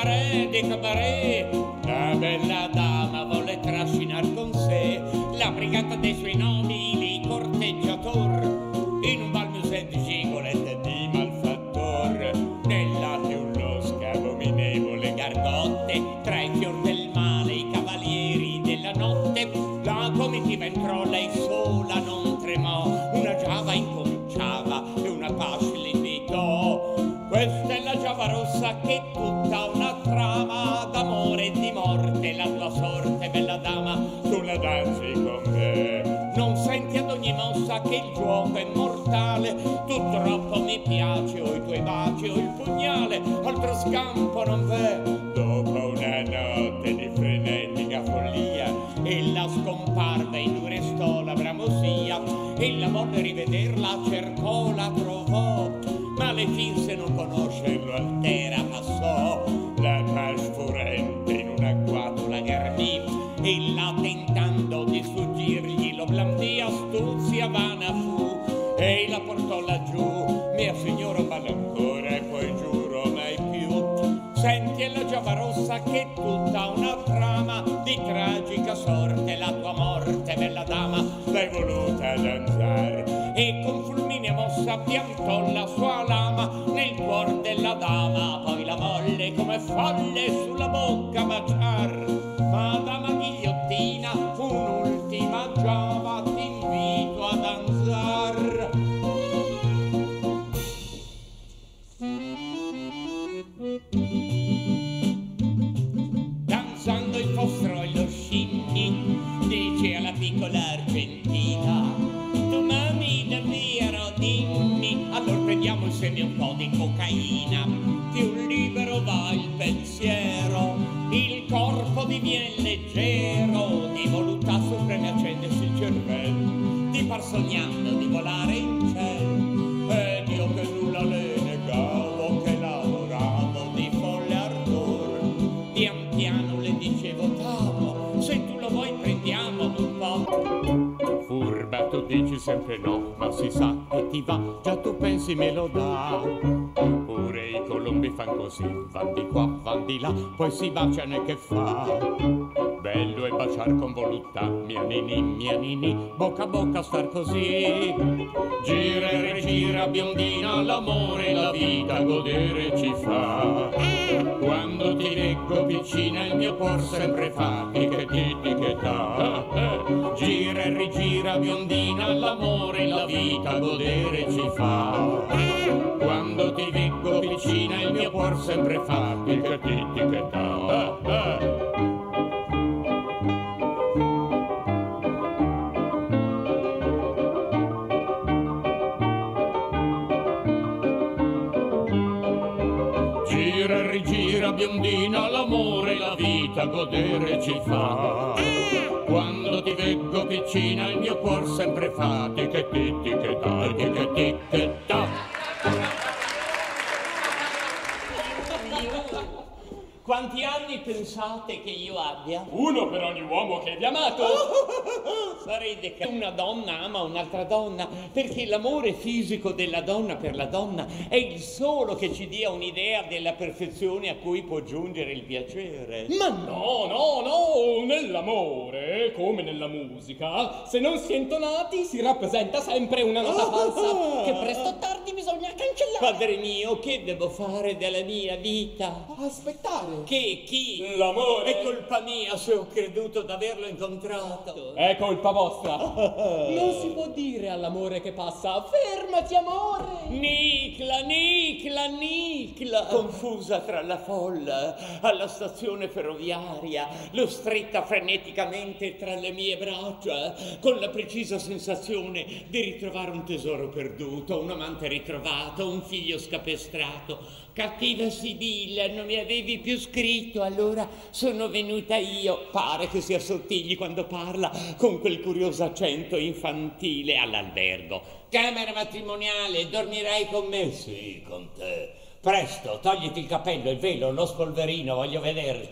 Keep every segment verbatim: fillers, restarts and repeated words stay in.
cabaret, di cabaret. La bella dama volle trascinar con sé la brigata dei suoi nobili corteggiator in un bal museo di gigolette di malfattor. Nella teulosca abominevole gargotte, tra i fior del male i cavalieri della notte, la comitiva entrò, lei sola non tremò, una giava incominciava e una pasce l'invitò. Questa è la giava rossa che è tutta una trama d'amore e di morte, la tua sorte bella dama, tu la danzi con me. Non senti ad ogni mossa che il gioco è mortale, tu troppo mi piaci, o i tuoi baci o il pugnale, altro scampo non v'è. Dopo una notte di frenetica follia, ella scomparve, in lui restò la bramosia. Ella volle rivederla, cercò, la trovò, ma le finse non conoscerlo, altera passò. La pasce furente in un agguato la gardì, ella tentando di sfuggirgli lo blandì, astuzia vana fu, e la portò laggiù. Mia signora balla ancora e poi giuro mai più. Senti è la giava rossa che è tutta una trama di tragica sorte, la tua morte bella dama l'hai voluta danzare, e con fulminea mossa piantò la sua lama nel cuor della dama, poi la molle come folle sulla bocca baciar. Madama ghigliottina, un'ultima giava t'invito a danzar. Danzando il fostro e lo scinni, dice alla piccola argentina: tu mami davvero dimmi, allora prendiamo insieme un po' di cocaina. Più libero va il pensiero, il corpo diviene leggero, di voluttà supreme accendersi il cervello, ti par sognando di volare in cielo. Ed io che nulla le negavo, che lavoravo di folle ardor, pian piano le dicevo t'amo, se tu lo vuoi prendiamo un po'. Furba, tu dici sempre no, ma si sa che ti va, già tu pensi me lo dà. Pure i colombi fan così, van di qua, van di là, poi si baciano e che fa? Bello è baciar con voluttà, mia nini, mia nini, bocca a bocca star così. Gira e rigira biondina, l'amore e la vita godere ci fa. Quando ti leggo piccina il mio cuor sempre fa ti che ti ti che ta. Gira e rigira biondina, l'amore e la vita godere ci fa. Quando ti leggo piccina il mio cuor sempre fa ti che ti ti che ta. Gira e rigira biondina, l'amore e la vita godere ci fa. Quando ti veggo piccina il mio cuor sempre fa ti che ti ti che ta, ti che ti che ta. Quanti anni pensate che io abbia? Uno per ogni uomo che abbia amato. Sarei deca- una donna ama un'altra donna, perché l'amore fisico della donna per la donna è il solo che ci dia un'idea della perfezione a cui può giungere il piacere. Ma no, no, no, nell'amore, come nella musica, se non si è intonati si rappresenta sempre una nota falsa, che presto o tardi bisogna cancellare. Padre mio, che devo fare della mia vita? Aspettare. Che chi? L'amore. È colpa mia se ho creduto d'averlo incontrato. È colpa vostra. Non si può dire all'amore che passa: fermati amore. Nicla, Nicla, Nicla. Confusa tra la folla, alla stazione ferroviaria, l'ho stretta freneticamente tra le mie braccia, con la precisa sensazione di ritrovare un tesoro perduto, un amante ritrovato, un figlio scapestrato. Cattiva Sibilla, non mi avevi più scritto, allora sono venuta io. Pare che si assottigli quando parla con quel curioso accento infantile all'albergo. Camera matrimoniale, dormirai con me? Sì, con te. Presto, togliti il cappello, il velo, lo spolverino, voglio vederti.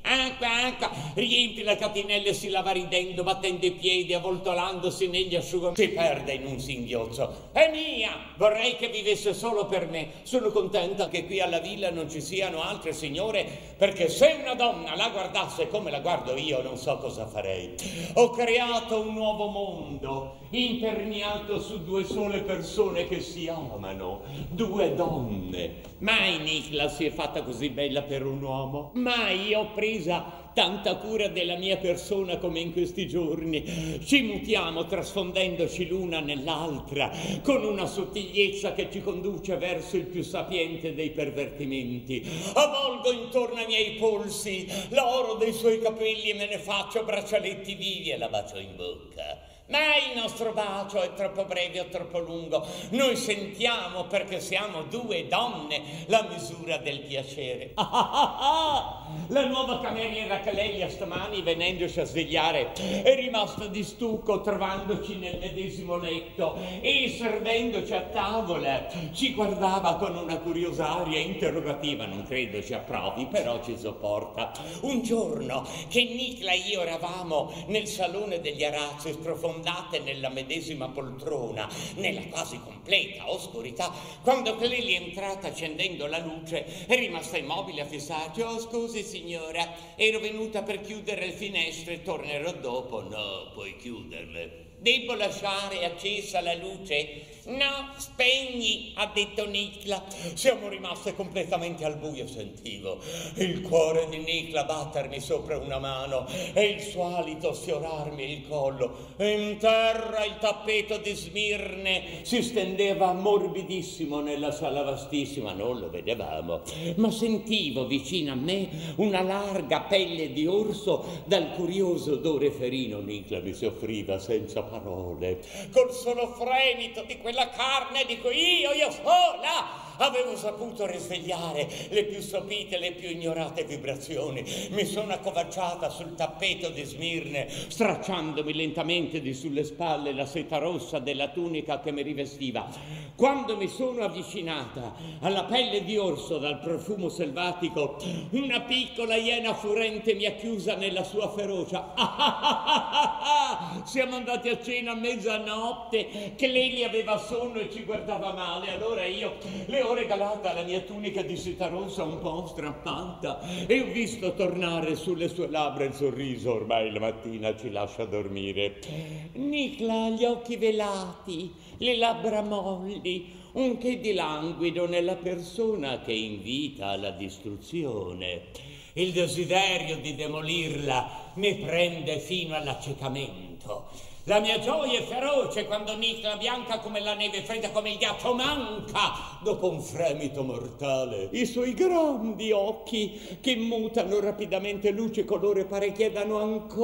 acqua, acqua. Riempie la catinella e si lava ridendo, battendo i piedi, avvoltolandosi negli asciugamani. Si perde in un singhiozzo. È mia! Vorrei che vivesse solo per me. Sono contenta che qui alla villa non ci siano altre signore, perché se una donna la guardasse come la guardo io, non so cosa farei. Ho creato un nuovo mondo, imperniato su due sole persone che si amano, due donne. Mai Nicla si è fatta così bella per un uomo. Mai ho presa tanta cura della mia persona come in questi giorni. Ci mutiamo trasfondendoci l'una nell'altra con una sottigliezza che ci conduce verso il più sapiente dei pervertimenti. Avvolgo intorno ai miei polsi l'oro dei suoi capelli e me ne faccio braccialetti vivi e la bacio in bocca. Ma il nostro bacio è troppo breve o troppo lungo. Noi sentiamo, perché siamo due donne, la misura del piacere. Ah, ah, ah. La nuova cameriera Clelia stamani, venendoci a svegliare, è rimasta di stucco trovandoci nel medesimo letto e servendoci a tavola ci guardava con una curiosa aria interrogativa. Non credo ci approvi, però ci sopporta. Un giorno che Nicla e io eravamo nel salone degli arazzi, sprofondati nella medesima poltrona, nella quasi completa oscurità, quando Clelia è entrata accendendo la luce, è rimasta immobile a fissarci. Oh, scusi signora, ero venuta per chiudere le finestre, tornerò dopo. No, puoi chiuderle. Devo lasciare accesa la luce? No, spegni, ha detto Nicla. Siamo rimaste completamente al buio, sentivo il cuore di Nicla battermi sopra una mano e il suo alito sfiorarmi il collo. In terra il tappeto di Smirne si stendeva morbidissimo nella sala vastissima. Non lo vedevamo, ma sentivo vicino a me una larga pelle di orso dal curioso odore ferino. Nicla mi soffriva senza parole, col solo fremito di quella carne di cui io, io sola, avevo saputo risvegliare le più sopite, le più ignorate vibrazioni. Mi sono accovacciata sul tappeto di Smirne, stracciandomi lentamente di sulle spalle la seta rossa della tunica che mi rivestiva. Quando mi sono avvicinata alla pelle di orso dal profumo selvatico, una piccola iena furente mi ha chiusa nella sua ferocia. Ah, ah, ah, ah, ah. Siamo andati a cena a mezzanotte, che lei li aveva sonno e ci guardava male. Allora io le ho regalata la mia tunica di seta rossa un po' strappata e ho visto tornare sulle sue labbra il sorriso. Ormai la mattina ci lascia dormire. Nicla ha gli occhi velati, le labbra molli, un che di languido nella persona che invita alla distruzione. Il desiderio di demolirla mi prende fino all'accecamento. La mia gioia è feroce quando Nicla, bianca come la neve, fredda come il ghiaccio, manca dopo un fremito mortale. I suoi grandi occhi, che mutano rapidamente luce, colore, pare chiedano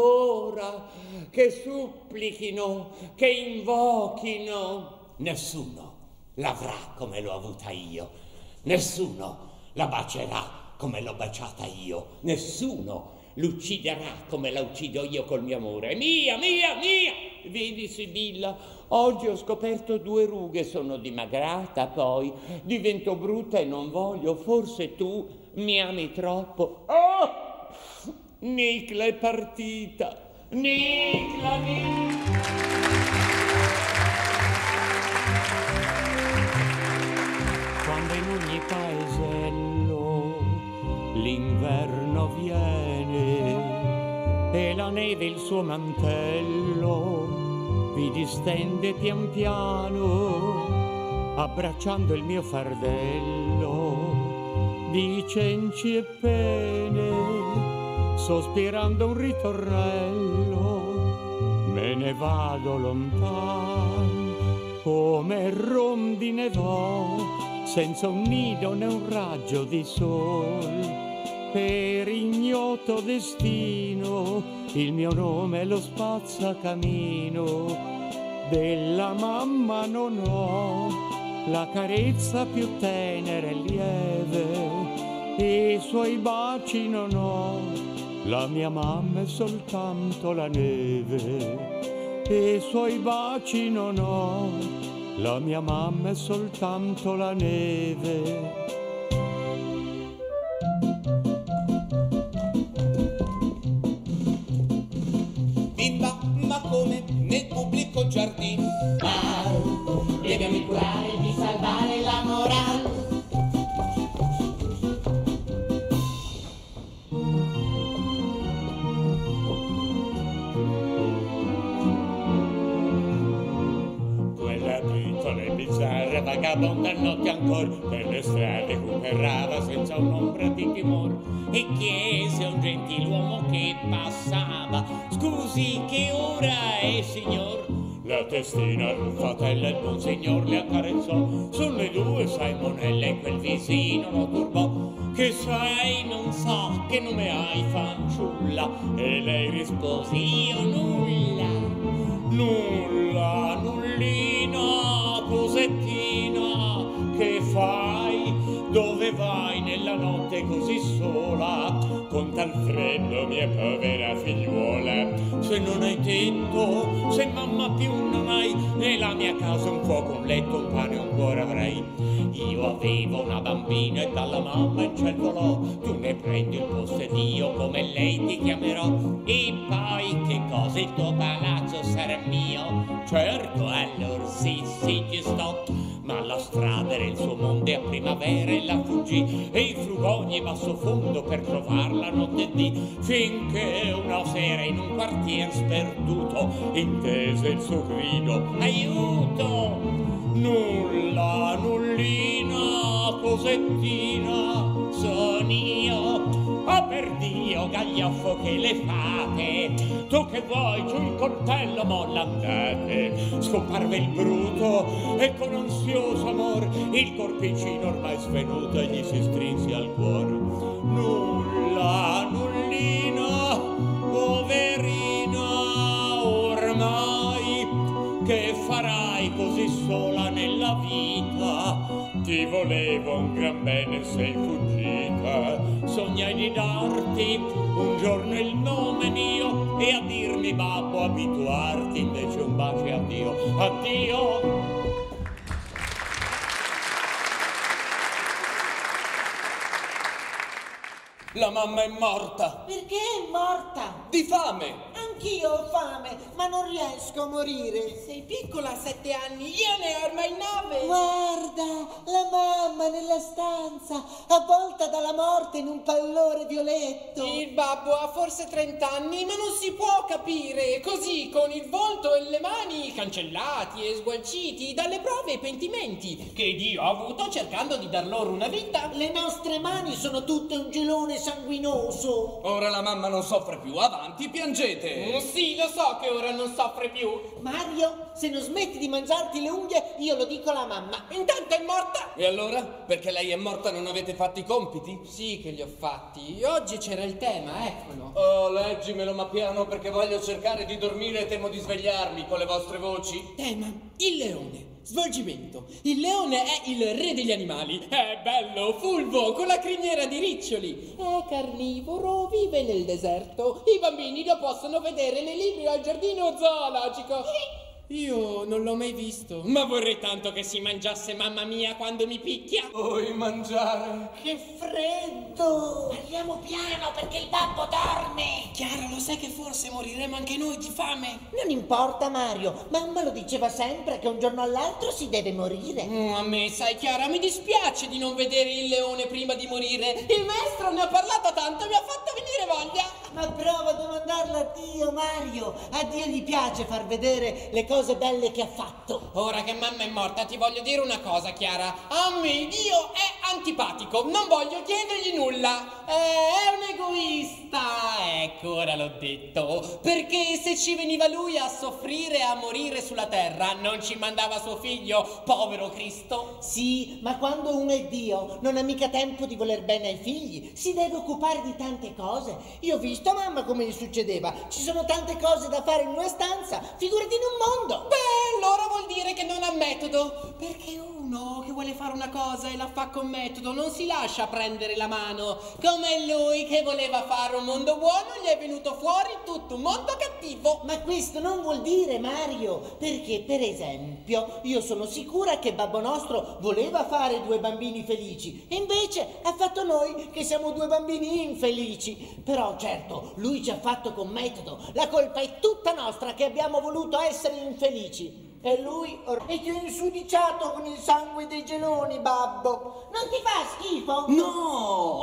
ancora, che supplichino, che invochino. Nessuno l'avrà come l'ho avuta io. Nessuno la bacerà come l'ho baciata io. Nessuno l'ucciderà come la uccido io col mio amore. Mia, mia, mia! Vedi, Sibilla, oggi ho scoperto due rughe, sono dimagrata, poi divento brutta e non voglio. Forse tu mi ami troppo. Oh! Nicla è partita. Nicla, Nicla! Quando in ogni paesello l'inverno viene e la neve il suo mantello vi distende pian piano, abbracciando il mio fardello di cenci e pene, sospirando un ritornello, me ne vado lontan come rondine vo, senza un nido né un raggio di sol. Per ignoto destino il mio nome lo spazzacamino. Della mamma non ho la carezza più tenera e lieve, e i suoi baci non ho, la mia mamma è soltanto la neve. E i suoi baci non ho, la mia mamma è soltanto la neve. ricco giardino. Ma devi curare di salvare la morale. Bizzarra vagabonda notte ancora per le strade cooperava senza un'ombra di timore e chiese a un gentiluomo che passava: scusi, che ora è, signor? La testina ruffatella il buon signor le accarezzò. Sono le due, sai, monella, e quel visino lo turbò. Che sai, non so, che nome hai, fanciulla? E lei rispose: io nulla. Nulla, nullina, cosettina, che fai? Dove vai nella notte così sola? Con tal freddo, mia povera figliuola. Se non hai tetto, se mamma più non hai, nella mia casa un fuoco, un letto, un pane, un cuore avrai. Io avevo una bambina e dalla mamma in ciel volò. Tu ne prendi il posto ed io come lei ti chiamerò. E poi che cosa, il tuo palazzo sarà mio? Certo, allora sì, sì, ci sto. Ma la strada era il suo mondo e a primavera e la fuggì e frugò ogni basso fondo per trovarla notte e dì, finché una sera in un quartier sperduto intese il suo grido: aiuto! Nulla, nullina, cosettina, son io. Oh, per Dio, gaglioffo, che le fate? Tu che vuoi, giù il coltello, molla, andate. Scomparve il bruto e con ansioso amor il corpicino ormai svenuto gli si strinse al cuore. Nulla, nullina, poverina, ormai che farai così sola nella vita? Ti volevo un gran bene, sei fuggita. Sognai di darti un giorno il nome mio e a dirmi babbo abituarti, invece un bacio e addio, addio. La mamma è morta. Perché è morta? Di fame. Anch'io ho fame, ma non riesco a morire. Sei piccola a sette anni, io ne ho ormai nove. Guarda, la mamma nella stanza, avvolta dalla morte in un pallore violetto. Il babbo ha forse trent'anni, ma non si può capire. Così, con il volto e le mani cancellati e sgualciti dalle prove e pentimenti che Dio ha avuto cercando di dar loro una vita. Le nostre mani sono tutte un gelone sanguinoso. Ora la mamma non soffre più, avanti, piangete. Mm, sì, lo so che ora non soffre più. Mario, se non smetti di mangiarti le unghie, io lo dico alla mamma. Intanto è morta. E allora? Perché lei è morta non avete fatto i compiti? Sì che li ho fatti. Oggi c'era il tema, eccolo. Oh, leggimelo ma piano, perché voglio cercare di dormire e temo di svegliarmi con le vostre voci. Tema, il leone. Svolgimento. Il leone è il re degli animali. È bello, fulvo, con la criniera di riccioli. È carnivoro, vive nel deserto. I bambini lo possono vedere nei libri al giardino zoologico. Io non l'ho mai visto, ma vorrei tanto che si mangiasse mamma mia quando mi picchia. Vuoi mangiare? Che freddo! Parliamo piano perché il babbo dorme. Chiara, lo sai che forse moriremo anche noi di fame? Non importa, Mario, mamma lo diceva sempre che un giorno all'altro si deve morire. Mm, a me, sai Chiara, mi dispiace di non vedere il leone prima di morire. Il maestro ne ha parlato tanto, mi ha fatto venire voglia. Ma prova a domandarlo a Dio, Mario. A Dio gli piace far vedere le cose belle che ha fatto. Ora che mamma è morta ti voglio dire una cosa, Chiara. A me Dio è antipatico, non voglio chiedergli nulla. Eh, è un egoista. Ecco, ora l'ho detto. Perché se ci veniva lui a soffrire e a morire sulla terra, non ci mandava suo figlio, povero Cristo. Sì, ma quando uno è Dio non ha mica tempo di voler bene ai figli. Si deve occupare di tante cose. Io ho visto a mamma come gli succedeva. Ci sono tante cose da fare in una stanza, figurati in un mondo. Beh, allora vuol dire che non ammetto metodo? Perché uno che vuole fare una cosa e la fa con metodo non si lascia prendere la mano. Come lui che voleva fare un mondo buono, gli è venuto fuori tutto un mondo cattivo. Ma questo non vuol dire, Mario, perché per esempio io sono sicura che Babbo Nostro voleva fare due bambini felici e invece ha fatto noi che siamo due bambini infelici. Però certo, lui ci ha fatto con metodo. La colpa è tutta nostra che abbiamo voluto essere infelici. E lui e ti ho insudiciato con il sangue dei geloni, babbo. Non ti fa schifo? No!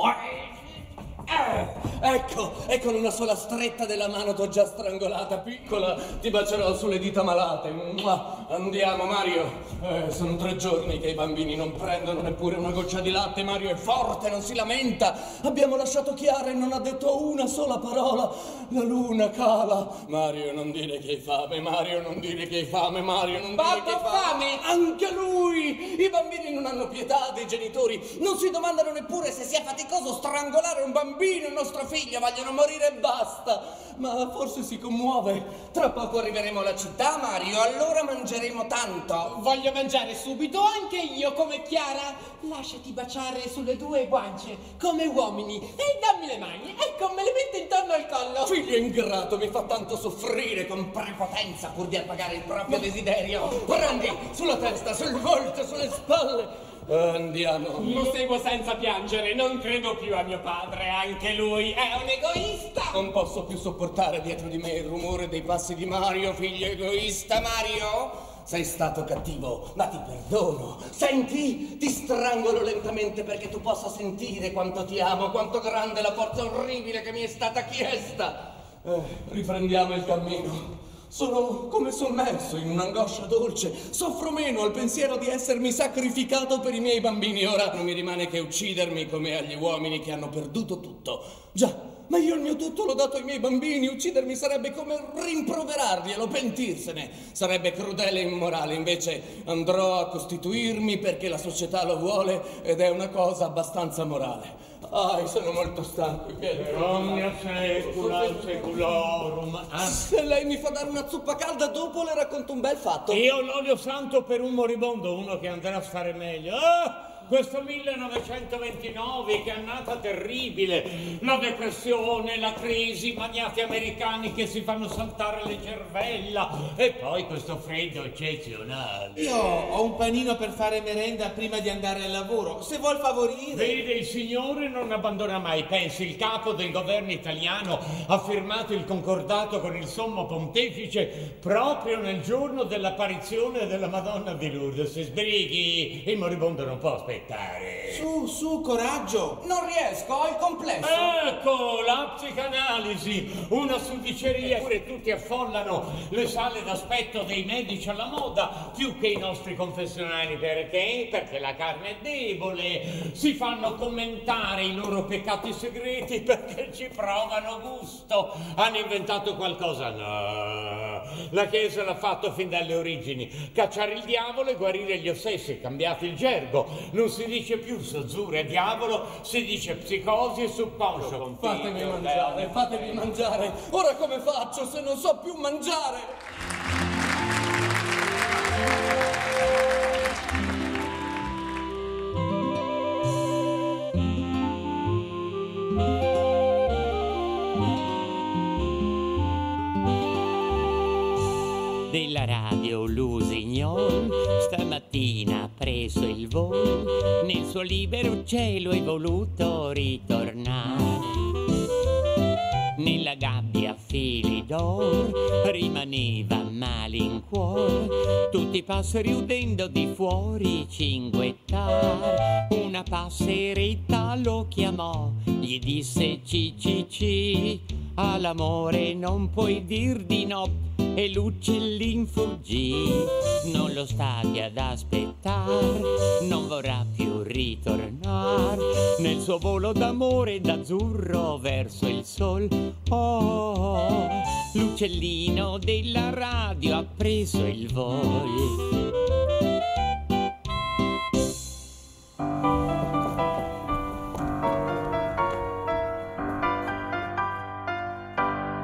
Eh, ecco, e con una sola stretta della mano t'ho già strangolata, piccola, ti bacerò sulle dita malate. Mua. Andiamo, Mario. Eh, sono tre giorni che i bambini non prendono neppure una goccia di latte. Mario è forte, non si lamenta. Abbiamo lasciato Chiara e non ha detto una sola parola. La luna cala. Mario, non dire che hai fame, Mario, non dire che hai fame, Mario, non dire che hai fame. Anche lui! I bambini non hanno pietà dei genitori, non si domandano neppure se sia faticoso strangolare un bambino. Il nostro figlio, vogliono morire e basta. Ma forse si commuove. Tra poco arriveremo alla città, Mario, allora mangeremo tanto. Voglio mangiare subito anche io come Chiara. Lasciati baciare sulle due guance come uomini e dammi le mani. Ecco, me le metto intorno al collo. Figlio ingrato, mi fa tanto soffrire con prepotenza pur di appagare il proprio desiderio. Prendi sulla testa, sul volto, sulle spalle. Andiamo. Lo seguo senza piangere, non credo più a mio padre, anche lui è un egoista. Non posso più sopportare dietro di me il rumore dei passi di Mario, figlio egoista. Mario, sei stato cattivo, ma ti perdono. Senti, ti strangolo lentamente perché tu possa sentire quanto ti amo, quanto grande è la forza orribile che mi è stata chiesta. Eh, riprendiamo il cammino. Sono come sommerso in un'angoscia dolce. Soffro meno al pensiero di essermi sacrificato per i miei bambini. Ora non mi rimane che uccidermi come agli uomini che hanno perduto tutto. Già, ma io il mio tutto l'ho dato ai miei bambini. Uccidermi sarebbe come rimproverarglielo, pentirsene. Sarebbe crudele e immorale. Invece andrò a costituirmi perché la società lo vuole ed è una cosa abbastanza morale. Ah, sono molto stanco. Omnia secula seculorum. Ah. Se lei mi fa dare una zuppa calda, dopo le racconto un bel fatto. Io l'olio santo per un moribondo, uno che andrà a stare meglio. Ah! Questo millenovecentoventinove, che annata terribile, la depressione, la crisi, i magnati americani che si fanno saltare le cervella e poi questo freddo eccezionale. Io ho un panino per fare merenda prima di andare al lavoro, se vuol favorire. Vede, il Signore non abbandona mai. Pensi, il capo del governo italiano ha firmato il concordato con il sommo pontefice proprio nel giorno dell'apparizione della Madonna di Lourdes. Si sbrighi, il moribondo non può aspettare. Su, su, coraggio. Non riesco, ho il complesso. Ecco, la psicanalisi, una sudiceria. Eppure tutti affollano le sale d'aspetto dei medici alla moda, più che i nostri confessionali. Perché? Perché la carne è debole. Si fanno commentare i loro peccati segreti perché ci provano gusto. Hanno inventato qualcosa? No. La Chiesa l'ha fatto fin dalle origini. Cacciare il diavolo e guarire gli ossessi. Cambiate il gergo. Non si dice più zozzura e diavolo, si dice psicosi e subconscio. Fatemi mangiare, fatemi mangiare. Ora come faccio se non so più mangiare? Della radio Lusignon stamattina ha preso il volo, nel suo libero cielo è voluto ritornare. Nella gabbia a fili d'oro rimaneva malincuore, tutti i passeri udendo di fuori cinguettar. Una passeretta lo chiamò, gli disse ci ci ci, all'amore non puoi dir di no. E l'uccellin fuggì, non lo state ad aspettar, non vorrà più ritornar nel suo volo d'amore d'azzurro verso il sol. Oh, l'uccellino della radio ha preso il volo.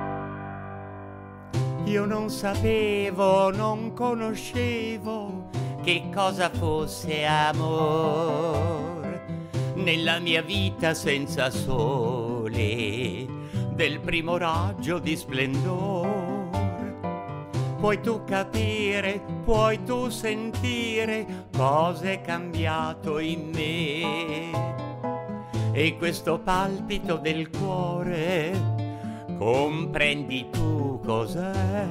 Io non sapevo, non conoscevo che cosa fosse amor nella mia vita senza sole del primo raggio di splendor. Puoi tu capire, puoi tu sentire cosa è cambiato in me, e questo palpito del cuore comprendi tu cos'è.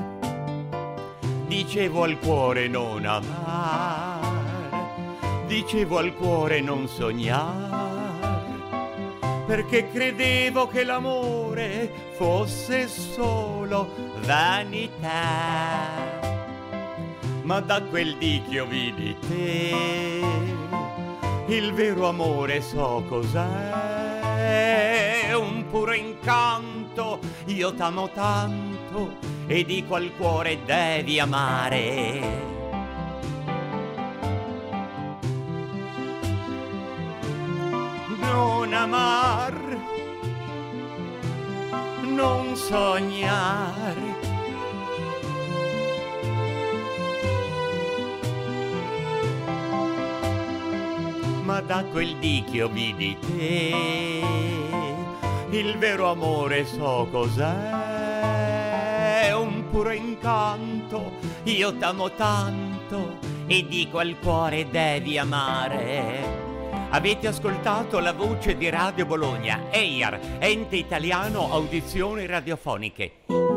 Dicevo al cuore non amar, dicevo al cuore non sognar, perché credevo che l'amore fosse solo vanità. Ma da quel dì che io vidi te, il vero amore so cos'è, un puro incanto, io t'amo tanto e dico al cuore devi amare. Non amar, non sognar, ma da quel dì che io vidi te, il vero amore so cos'è, un puro incanto, io t'amo tanto e dico al cuore devi amare. Avete ascoltato la voce di Radio Bologna, E I A R, Ente Italiano Audizioni Radiofoniche.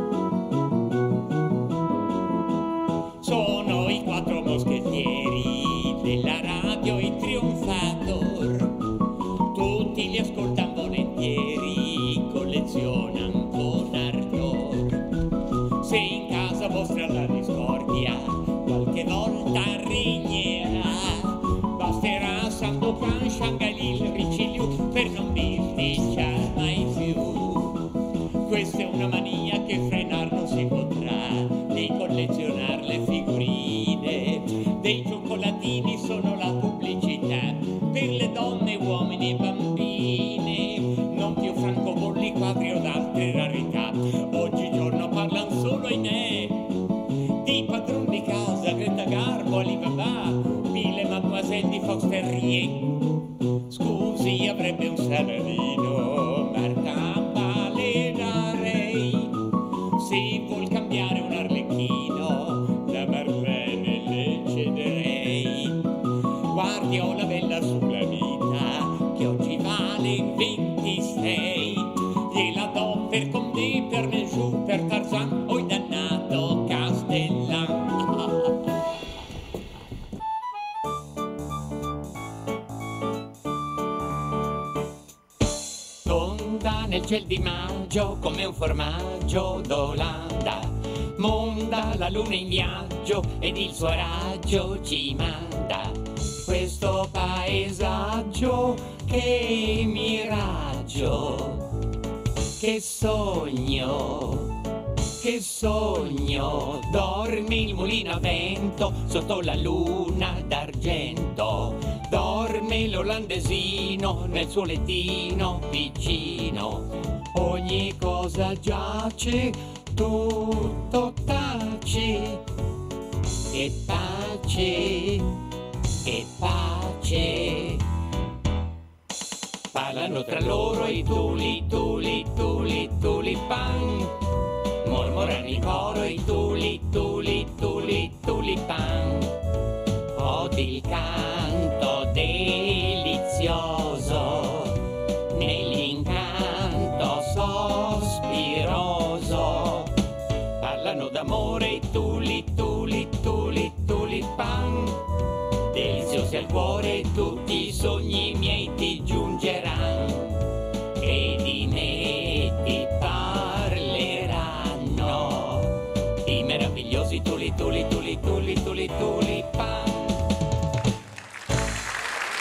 Sono i quattro moschettieri della radio in trionfator, tutti li ascoltan volentieri, collezionan con ardor. Se in casa vostra la discordia qualche volta regnerà, basterà Sandokan, Shangalil, Riccigliu per non bisticciar mai più. Questa è una mania che frenar non si potrà, di collezionar le figurine dei cioccolatini sono la pubblicità per le donne, uomini e bambine, non più francobolli, quadri o altre rarità. Oggigiorno parlan solo ai me di padron di casa, Greta Garbo, Alibaba, mille mademoiselle di Fox Terrier. Scusi, avrebbe un salarino, Marta Balenarei. Se vuol cambiare un arlecchino, la Marlene le cederei. Guardi, ho la bella sulla vita, che oggi vale ventisei. Gliela do per Condé, per Mengiù, per Tarzan, oi dannato Castellan. Tonda nel ciel di maggio come un formaggio d'Olanda, monda la luna in viaggio ed il suo raggio ci manda. Questo paesaggio che miraggio, che sogno, che sogno. Dormi il mulino a vento sotto la luna d'argento, dorme l'olandesino nel suo lettino piccino. Ogni cosa giace, tutto tace, e pace, e pace. Parlano tra loro i tuli, tuli, tuli, tulipan, mormorano in coro i tuli, tuli, tuli, tulipan. Odi il canto delizioso nell'incanto sospiroso. Parlano d'amore i tuli, tuli, tuli, tulipan. Deliziosi al cuore tutti i sogni miei ti giungeranno, e di me ti parleranno, i meravigliosi tuli, tuli, tuli, tuli, tuli, tulipan.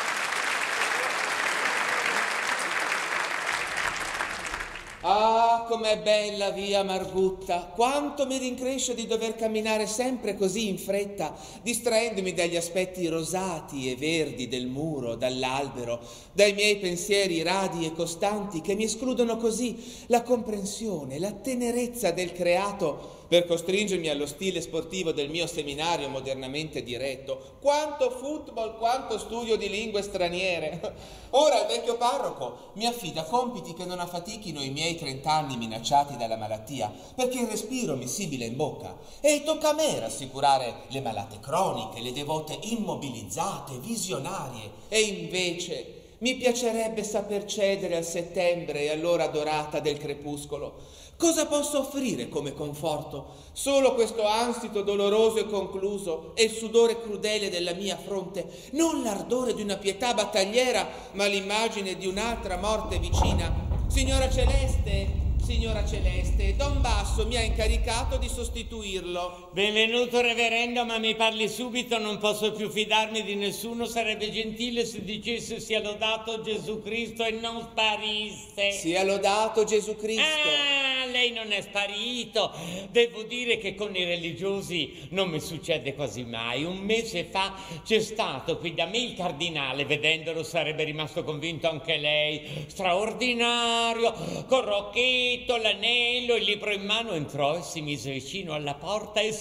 Ah, com'è bella via Margutta! Quanto mi rincresce di dover camminare sempre così in fretta, distraendomi dagli aspetti rosati e verdi del muro, dall'albero, dai miei pensieri radi e costanti che mi escludono così la comprensione, la tenerezza del creato per costringermi allo stile sportivo del mio seminario modernamente diretto. Quanto football, quanto studio di lingue straniere! Ora il vecchio parroco mi affida compiti che non affatichino i miei trent'anni minacciati dalla malattia, perché il respiro mi sibila in bocca. E tocca a me rassicurare le malate croniche, le devote immobilizzate, visionarie. E invece mi piacerebbe saper cedere al settembre e all'ora dorata del crepuscolo. Cosa posso offrire come conforto? Solo questo ansito doloroso e concluso e il sudore crudele della mia fronte, non l'ardore di una pietà battagliera, ma l'immagine di un'altra morte vicina. Signora Celeste, signora Celeste, Don Basso mi ha incaricato di sostituirlo. Benvenuto reverendo, ma mi parli subito, non posso più fidarmi di nessuno. Sarebbe gentile se dicesse sia lodato Gesù Cristo e non sparisse. Sia lodato Gesù Cristo. Ah, lei non è sparito. Devo dire che con i religiosi non mi succede quasi mai. Un mese fa c'è stato qui da me il cardinale, vedendolo sarebbe rimasto convinto anche lei. Straordinario, con Rocchetto, l'anello, il libro in mano, entrò e si mise vicino alla porta e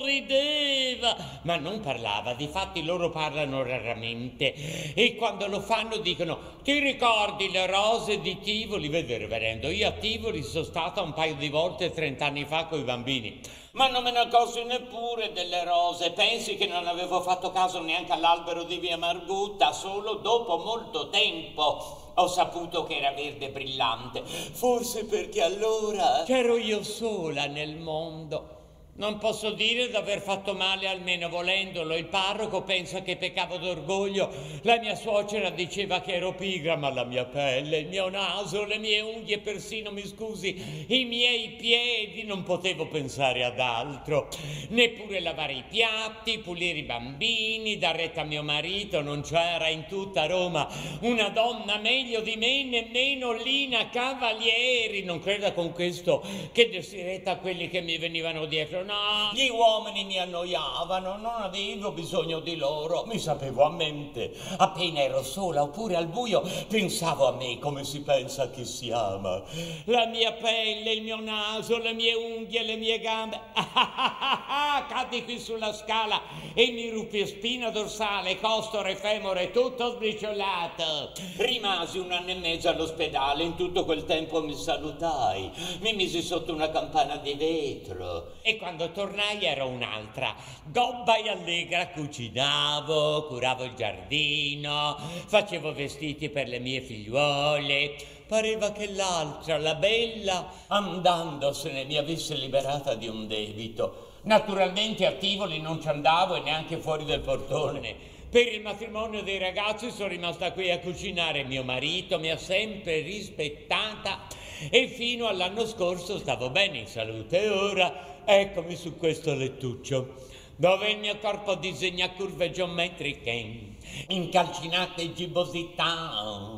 sorrideva, ma non parlava. Difatti loro parlano raramente e quando lo fanno dicono: ti ricordi le rose di Tivoli? Vede reverendo, io a Tivoli sono stata un paio di volte trent'anni fa coi bambini, ma non me ne accorsi neppure delle rose. Pensi che non avevo fatto caso neanche all'albero di via Margutta? Solo dopo molto tempo ho saputo che era verde brillante. Forse perché allora c'ero io sola nel mondo. Non posso dire d'aver fatto male, almeno volendolo. Il parroco pensa che peccavo d'orgoglio. La mia suocera diceva che ero pigra, ma la mia pelle, il mio naso, le mie unghie, persino, mi scusi, i miei piedi, non potevo pensare ad altro. Neppure lavare i piatti, pulire i bambini, dar retta a mio marito. Non c'era in tutta Roma una donna meglio di me, nemmeno Lina Cavalieri. Non creda con questo che dessi retta a quelli che mi venivano dietro. No, gli uomini mi annoiavano, non avevo bisogno di loro, mi sapevo a mente. Appena ero sola oppure al buio pensavo a me come si pensa a chi si ama. La mia pelle, il mio naso, le mie unghie, le mie gambe. Ah, ah, ah, ah, caddi qui sulla scala e mi rupi spina dorsale, costore, femore, tutto sbriciolato. Rimasi un anno e mezzo all'ospedale, in tutto quel tempo mi salutai, mi misi sotto una campana di vetro e quando Quando tornai ero un'altra, gobba e allegra, cucinavo, curavo il giardino, facevo vestiti per le mie figliuole. Pareva che l'altra, la bella, andandosene mi avesse liberata di un debito. Naturalmente a Tivoli non ci andavo e neanche fuori del portone. Per il matrimonio dei ragazzi sono rimasta qui a cucinare. Mio marito mi ha sempre rispettata e fino all'anno scorso stavo bene in salute. E ora eccomi su questo lettuccio, dove il mio corpo disegna curve geometriche, incalcinate gibbosità.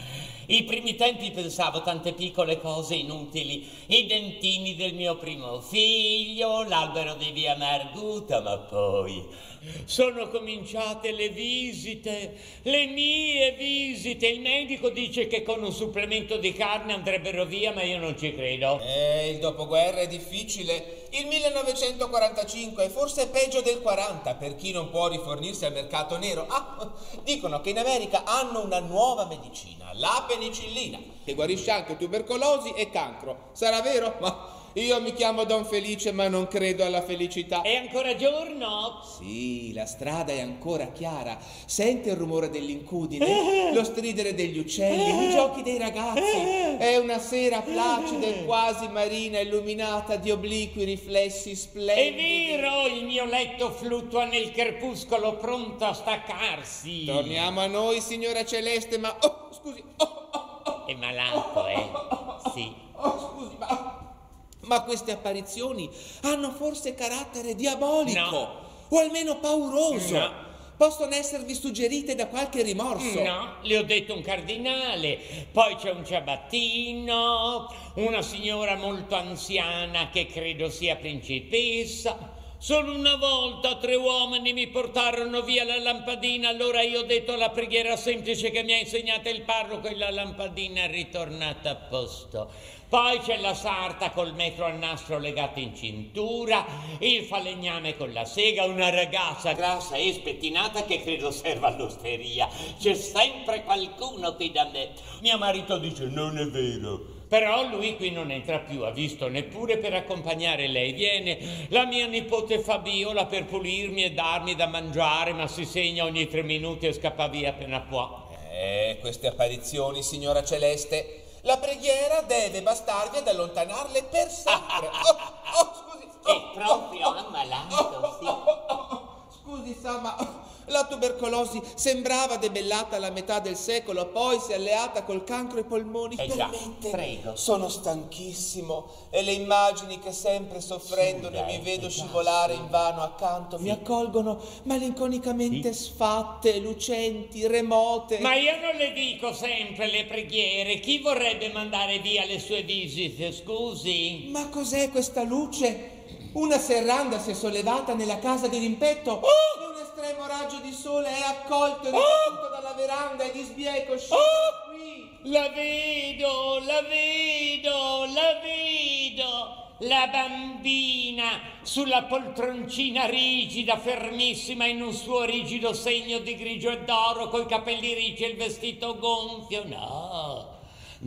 I primi tempi pensavo tante piccole cose inutili, i dentini del mio primo figlio, l'albero di via Margutta, ma poi sono cominciate le visite, le mie visite. Il medico dice che con un supplemento di carne andrebbero via, ma io non ci credo. Eh, il dopoguerra è difficile. Il millenovecentoquarantacinque è forse peggio del quaranta per chi non può rifornirsi al mercato nero. Ah, dicono che in America hanno una nuova medicina, la penicillina, che guarisce anche tubercolosi e cancro. Sarà vero? Ma io mi chiamo Don Felice, ma non credo alla felicità. È ancora giorno? Sì, la strada è ancora chiara. Sente il rumore dell'incudine, lo stridere degli uccelli, i giochi dei ragazzi. È una sera placida e quasi marina, illuminata di obliqui riflessi splendidi. È vero, il mio letto fluttua nel crepuscolo, pronto a staccarsi. Torniamo a noi, signora Celeste, ma... Oh, scusi. Oh, oh, oh. È malato, eh? Sì. Oh, scusi, ma... Ma queste apparizioni hanno forse carattere diabolico, no, o almeno pauroso. No. possono esservi suggerite da qualche rimorso. No, le ho detto un cardinale, poi c'è un ciabattino, una signora molto anziana che credo sia principessa. Solo una volta tre uomini mi portarono via la lampadina, allora io ho detto la preghiera semplice che mi ha insegnato il parroco e la lampadina è ritornata a posto. Poi c'è la sarta col metro al nastro legato in cintura, il falegname con la sega, una ragazza grassa e spettinata che credo serva all'osteria. C'è sempre qualcuno qui da me. Mio marito dice non è vero. Però lui qui non entra più, ha visto, neppure per accompagnare lei. Viene la mia nipote Fabiola per pulirmi e darmi da mangiare, ma si segna ogni tre minuti e scappa via appena può. Eh, queste apparizioni, signora Celeste, la preghiera deve bastarvi ad allontanarle per sempre. Oh, oh, scusi. È oh, proprio oh, ammalato, oh, sì. Oh, oh, oh, scusi, sa, ma la tubercolosi sembrava debellata alla metà del secolo, poi si è alleata col cancro ai polmoni. Eh già, Permette? prego. Sono stanchissimo e le immagini che sempre soffrendo ne mi vedo scivolare invano accanto mi accolgono malinconicamente sfatte, lucenti, remote. Ma io non le dico sempre le preghiere. Chi vorrebbe mandare via le sue visite, scusi? Ma cos'è questa luce? Una serranda si è sollevata nella casa di rimpetto oh! e un estremo raggio di sole è accolto e ribattuto oh! dalla veranda e di sbieco scende oh! qui. La vedo, la vedo, la vedo. La bambina sulla poltroncina rigida, fermissima in un suo rigido segno di grigio e d'oro, coi capelli ricci e il vestito gonfio. No,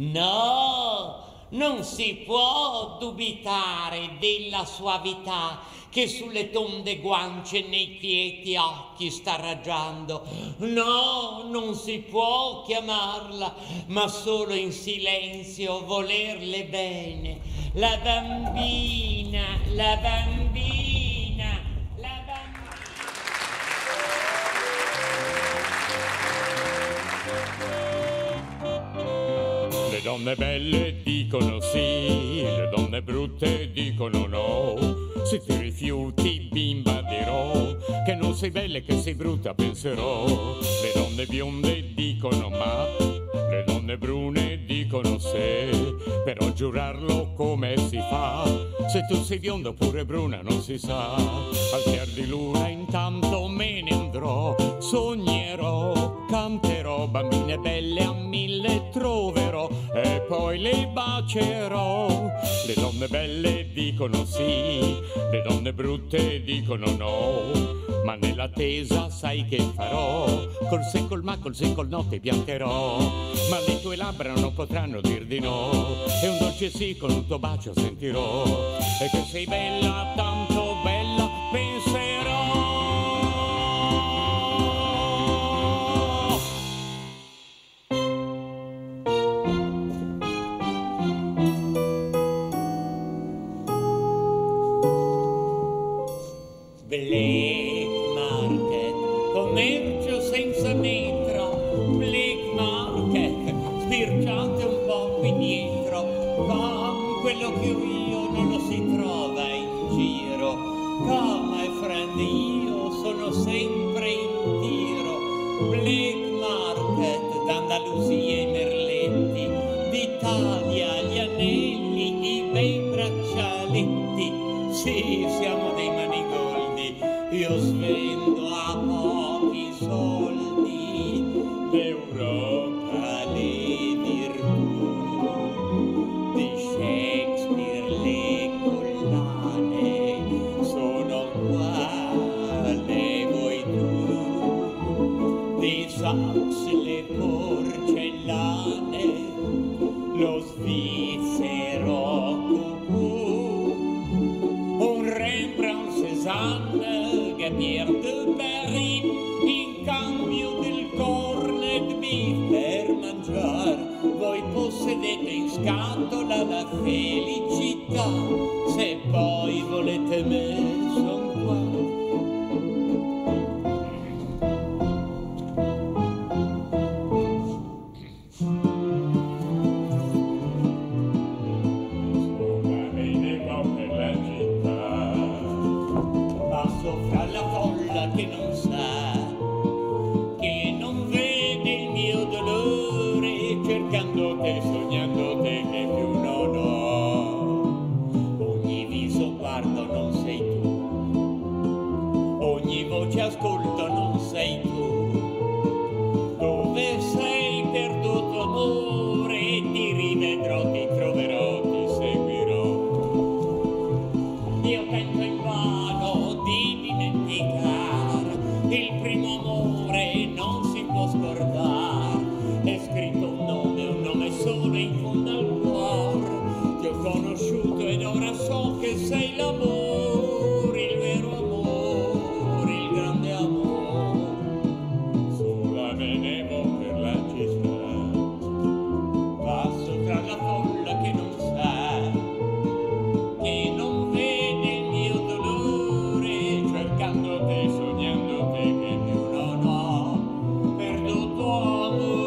no. Non si può dubitare della suavità che sulle tonde guance e nei quieti occhi sta raggiando. No, non si può chiamarla, ma solo in silenzio volerle bene. La bambina, la bambina, la bambina. Le donne belle dicono sì, le donne brutte dicono no. Se ti rifiuti bimba dirò che non sei bella e che sei brutta penserò. Le donne bionde dicono ma, le donne brune dicono se, però giurarlo come si fa? Se tu sei bionda oppure bruna non si sa. Al chiar di luna intanto me ne andrò, sognerò, canterò, bambine belle a mille troverò e poi le bacerò. Le donne belle dicono sì, le donne brutte dicono no, ma nell'attesa sai che farò? Col se col ma, col se col no ti pianterò, ma le tue labbra non potranno dir di no, e un dolce sì con un tuo bacio sentirò, e che sei bella, tanto bella, penserò. Black Market, commercio senza metro. Black Market, sbirciate un po' qui dietro, con quello che ho io non lo si trova in giro. Come my friend, io sono sempre in tiro. Black Market, d'Andalusia i merletti, d'Italia gli anelli, i bei braccialetti. Sì, siamo dei manigoldi, io svendo a pochi soldi d'Europa le virtù, di Shakespeare le collane, sono quale vuoi tu, di Saks le porcellane, lo svizzero cucù, un Rembrandt, Cézanne, Gabier de Paris, in cambio del corned beef per mangiar, voi possedete in scatola la felicità, se poi volete me son qua. Che non sa l'ascolto non sei tu. Dove sei, perduto amore? Ti rivedrò, ti troverò, ti seguirò. Io tento invano di dimenticare il primo amore, non si può scordare. È scritto un nome, un nome solo in fondo al cuore. Ti ho conosciuto ed ora so che sei l'amore, il vero amore, il grande amore. Sola venevo per la città, passo tra la folla che non sa, che non vede il mio dolore, cercando te, sognando te, che più non ho perduto amore.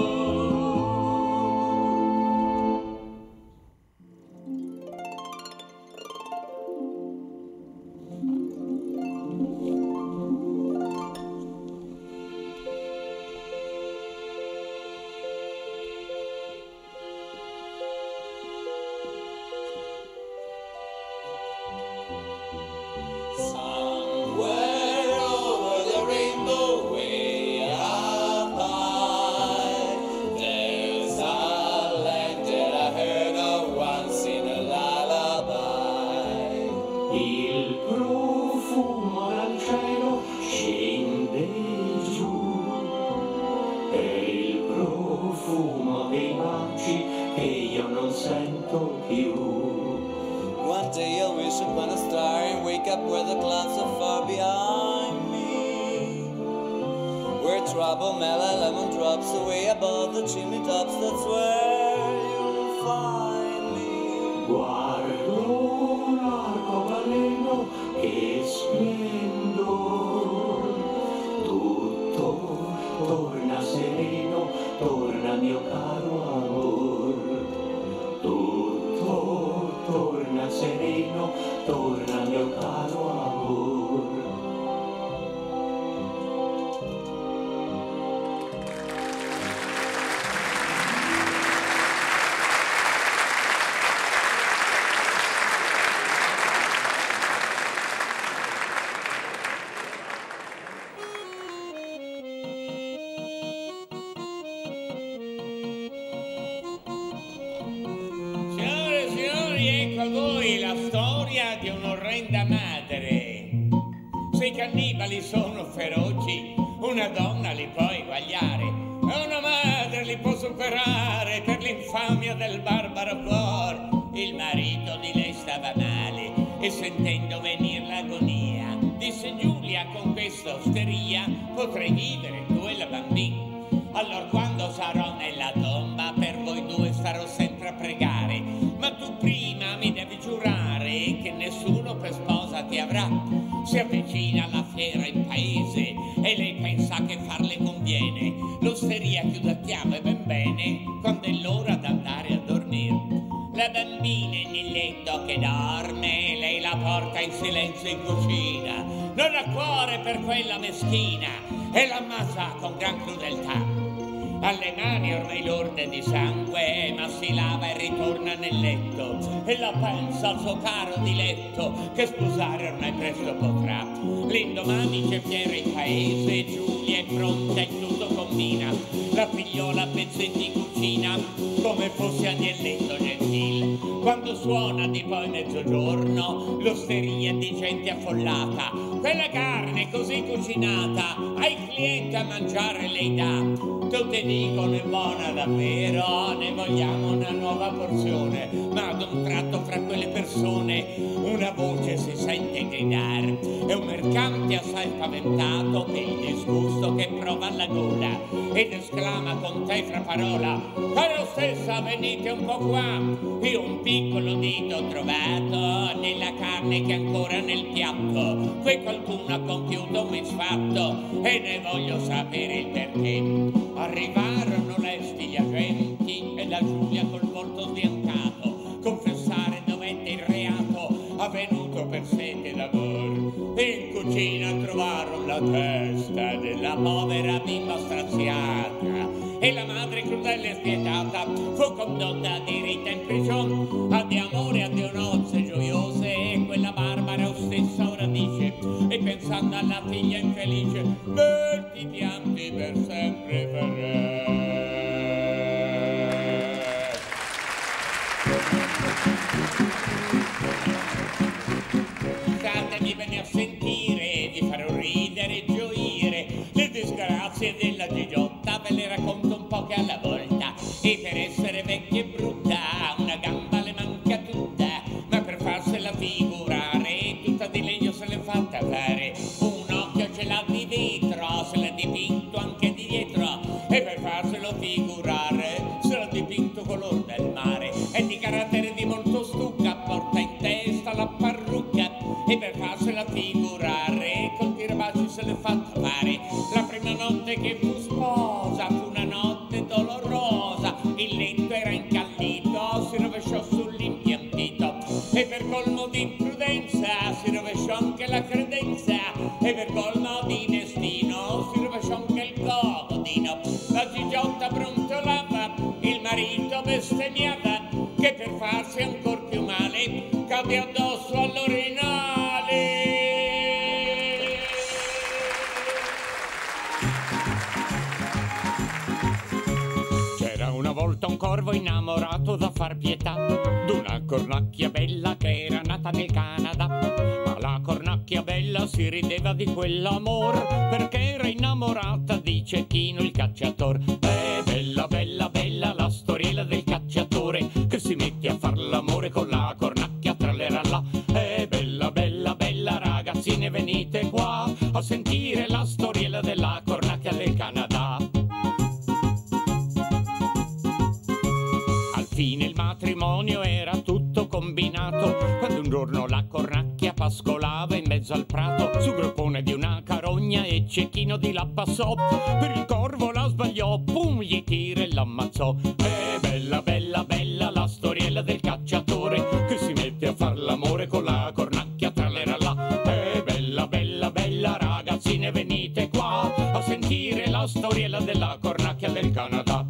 Somewhere over the rainbow, way up high, there's a land that I heard of once in a lullaby. Il profumo dal cielo scende giù, è il profumo dei baci che io non sento più. One day I'll wish upon a star and wake up where the clouds are far behind me, where trouble mellow lemon drops away above the chimney tops. That's where you'll find me. Guardo un arcobaleno che splendor, tutto torna sereno, torna mio caro amor. Tutto torna sereno, torna mio caro amor. Signore e signori, ecco a voi la storia di un'orrenda madre. Se i cannibali sono feroci, una donna li può eguagliare, e una madre li può superare per l'infamia del barbaro cuore. Il marito di lei stava male e sentendo venir l'agonia, disse Giulia con questa osteria: potrei vivere tu e la bambina. Allora quando sarò nella tomba per voi due starò sempre a pregare, ma tu prima mi devi giurare che nessuno per sposa ti avrà. Si avvicina la fiera in paese e lei pensa che farle conviene. L'osteria chiude a chiave ben bene quando è l'ora d'andare a dormire. La bambina è nel letto che dorme, lei la porta in silenzio in cucina. Non ha cuore per quella meschina e l'ammazza con gran crudeltà. Alle mani ormai lorde di sangue, ma si lava e ritorna nel letto e la pensa al suo caro diletto che sposare ormai presto potrà. L'indomani c'è fiera in paese, Giulia è pronta e tutto combina. La figliola a pezzetti in cucina come fosse agnelletto gentil. Quando suona di poi mezzogiorno, l'osteria di gente affollata, quella carne così cucinata ai clienti a mangiare lei dà. Tutti dicono è buona davvero, ne vogliamo una nuova porzione, ma ad un tratto fra quelle persone una voce si sente gridare. È un mercante assai spaventato per il disgusto che prova alla gola ed esclama con te fra parola: caro stessa venite un po' qua, io un piccolo dito ho trovato nella carne che è ancora nel piatto, qui qualcuno ha compiuto un misfatto e ne voglio sapere il perché. Arrivarono lesti gli agenti e la Giulia col volto sbiancato confessare dovette il reato avvenuto per sete d'amor. In cucina trovarono la testa della povera bimba straziata e la madre crudele e spietata fu condotta diritta in prigione. Addio amore, addio nozze gioiose, e quella barbara o stessa ora dice, e pensando alla fine figlia infelice, verti pianti per sempre per re. Statemi bene a sentire, vi farò ridere e gioire, le disgrazie della Gigiotta ve le racconto un po' che alla volta, e per essere vecchia e brutta una gamba le manca tutta, ma per farsela figurare tutta di legno se l'è fatta fare, un occhio ce l'ha di vetro, se l'ha dipinto anche di dietro, e per farselo figurare se l'ha dipinto color del mare, è di carattere di molto stucca, porta in testa la parrucca, e per farsela figurare col tirabaci se l'è fatta fare. La prima notte che fu sposa fu una notte dolorosa, il letto era incallito, si rovesciò sull'impiantito, e per colmo di imprudenza si rovesciò anche la credenza, e per colmo di destino si rovesciò anche il comodino. La Gigiotta brontolava, il marito bestemmiava, che per farsi ancor più male cade addosso all'orinale. C'era una volta un corvo innamorato da far pietà d'una cornacchia bella che era nata nel Canada, ma la cornacchia bella si rideva di quell'amor perché era innamorata di Cecchino il cacciator. È bella bella bella la storiella del cacciatore che si mette a far l'amore con la cornacchia tralleralla. È bella bella bella ragazzine, venite qua a sentire la storiella della cornacchia del Canada. Al fine il matrimonio era tutto combinato quando un giorno la cornacchia pascolava in mezzo al prato su groppone di una carogna e Cecchino di là passò, per il corvo la sbagliò, pum, gli tira e l'ammazzò. È bella bella bella la storiella del cacciatore che si mette a far l'amore con la cornacchia tralleralla. È bella bella bella ragazzine, venite qua a sentire la storiella della cornacchia del Canada.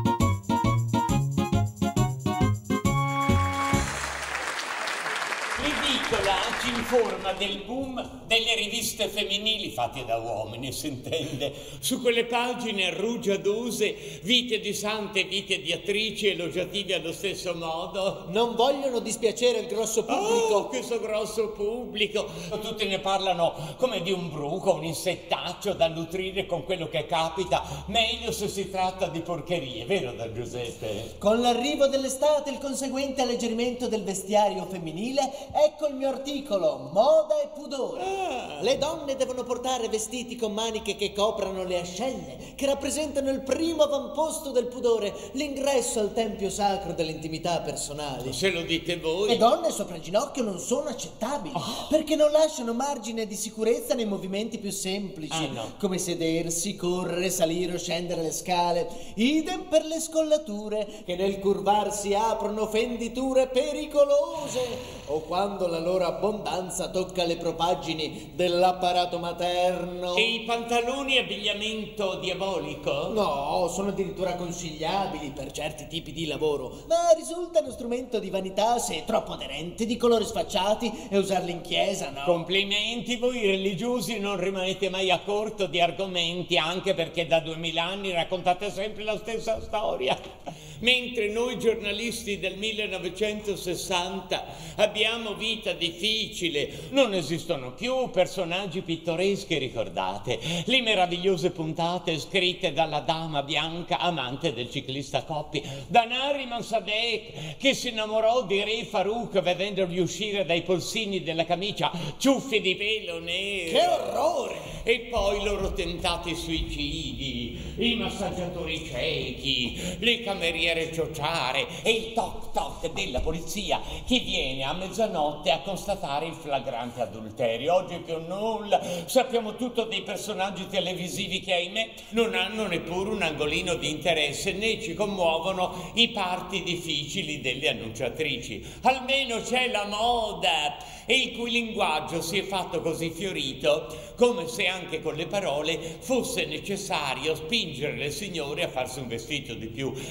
Ci informa del boom delle riviste femminili fatte da uomini, si intende. Su quelle pagine rugiadose, vite di sante e vite di attrici elogiative allo stesso modo. Non vogliono dispiacere il grosso pubblico. Oh, questo grosso pubblico! Tutti ne parlano come di un bruco, un insettaccio da nutrire con quello che capita, meglio se si tratta di porcherie, vero da Giuseppe? Con l'arrivo dell'estate e il conseguente alleggerimento del vestiario femminile, ecco il mio articolo, moda e pudore. Ah. Le donne devono portare vestiti con maniche che coprano le ascelle, che rappresentano il primo avamposto del pudore, l'ingresso al tempio sacro dell'intimità personale. Se lo dite voi. Le donne sopra il ginocchio non sono accettabili, oh. perché non lasciano margine di sicurezza nei movimenti più semplici, ah, no. come sedersi, correre, salire o scendere le scale. Idem per le scollature, che nel curvarsi aprono fenditure pericolose, o quando la loro abbondanza tocca le propaggini dell'apparato materno. E i pantaloni abbigliamento diabolico? No, sono addirittura consigliabili per certi tipi di lavoro, ma risultano strumento di vanità se troppo aderenti, di colori sfacciati, e usarli in chiesa, no? Complimenti, voi religiosi non rimanete mai a corto di argomenti, anche perché da duemila anni raccontate sempre la stessa storia. Mentre noi giornalisti del millenovecentosessanta abbiamo vita difficile, non esistono più personaggi pittoreschi, ricordate? Le meravigliose puntate scritte dalla dama bianca, amante del ciclista Coppi, da Nariman Sadek, che si innamorò di Re Farouk vedendogli uscire dai polsini della camicia ciuffi di pelo nero. Che orrore! E poi i loro tentati suicidi, i massaggiatori ciechi, le cameriere ciociare e il toc toc della polizia che viene a mezzanotte a constatare il flagrante adulterio. Oggi più nulla, sappiamo tutto dei personaggi televisivi che, ahimè, non hanno neppure un angolino di interesse, né ci commuovono i parti difficili delle annunciatrici. Almeno c'è la moda, e il cui linguaggio si è fatto così fiorito come se anche con le parole fosse necessario spingere le signore a farsi un vestito di più. Dite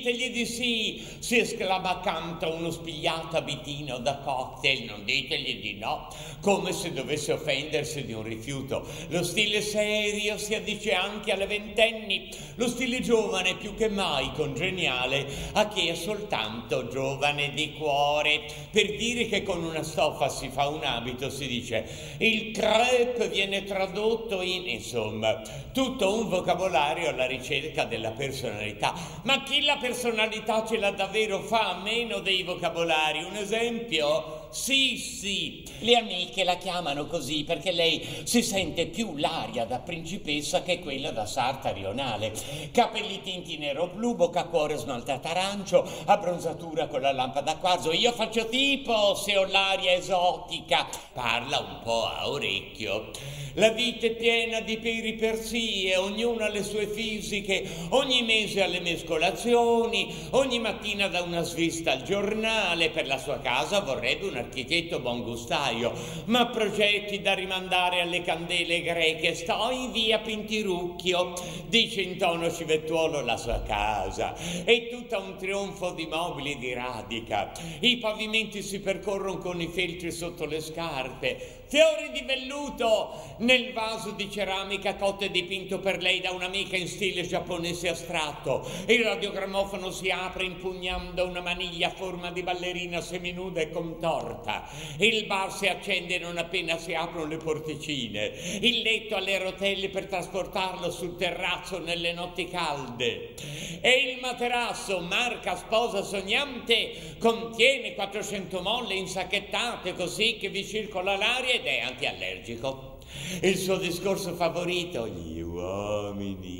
ditegli di sì, si esclama accanto a uno spigliato abitino da cocktail, non ditegli di no, come se dovesse offendersi di un rifiuto. Lo stile serio si addice anche alle ventenni, lo stile giovane più che mai congeniale a chi è soltanto giovane di cuore. Per dire che con una stoffa si fa un abito si dice il crêpe viene tradotto in, insomma, tutto un vocabolario alla ricerca della personalità. Ma chi la personalità ce l'ha davvero fa a meno dei vocabolari? Un esempio? Sì, sì, le amiche la chiamano così perché lei si sente più l'aria da principessa che quella da sarta rionale. Capelli tinti nero blu, bocca cuore smaltata arancio, abbronzatura con la lampada a quarzo. Io faccio tipo se ho l'aria esotica. Parla un po' a orecchio. La vita è piena di peripersie, ognuno ha le sue fisiche, ogni mese ha le mescolazioni, ogni mattina dà una svista al giornale. Per la sua casa vorrebbe un architetto buongustaio, ma progetti da rimandare alle candele greche. Sto in via Pintirucchio, dice in tono civettuolo la sua casa. È tutta un trionfo di mobili di radica. I pavimenti si percorrono con i feltri sotto le scarpe. Fiori di velluto nel vaso di ceramica cotto e dipinto per lei da un'amica in stile giapponese astratto. Il radiogrammofono si apre impugnando una maniglia a forma di ballerina seminuda e contorta. Il bar si accende non appena si aprono le porticine. Il letto ha le rotelle per trasportarlo sul terrazzo nelle notti calde. E il materasso, marca sposa sognante, contiene quattrocento molle insacchettate così che vi circola l'aria ed è antiallergico. Il suo discorso favorito, gli uomini.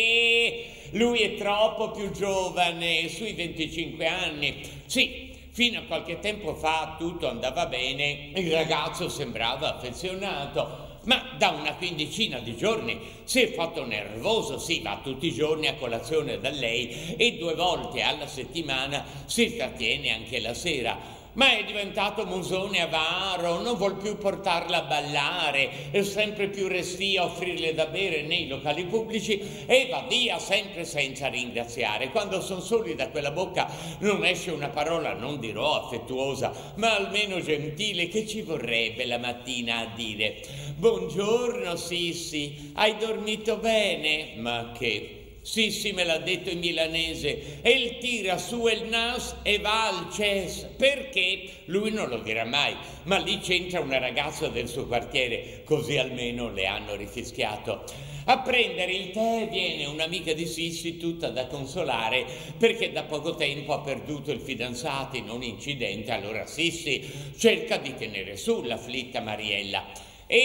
E lui è troppo più giovane, sui venticinque anni. Sì, fino a qualche tempo fa tutto andava bene, il ragazzo sembrava affezionato. Ma da una quindicina di giorni si è fatto nervoso, si va tutti i giorni a colazione da lei e due volte alla settimana si trattiene anche la sera. Ma è diventato musone avaro, non vuol più portarla a ballare, è sempre più restio a offrirle da bere nei locali pubblici e va via sempre senza ringraziare. Quando sono soli da quella bocca non esce una parola, non dirò affettuosa, ma almeno gentile, che ci vorrebbe la mattina a dire buongiorno Sissi, hai dormito bene? Ma che... Sissi me l'ha detto in milanese e il tira su il nas e va al ces. Perché? Lui non lo dirà mai, ma lì c'entra una ragazza del suo quartiere, così almeno le hanno rifischiato. A prendere il tè viene un'amica di Sissi tutta da consolare perché da poco tempo ha perduto il fidanzato in un incidente. Allora Sissi cerca di tenere su l'afflitta Mariella.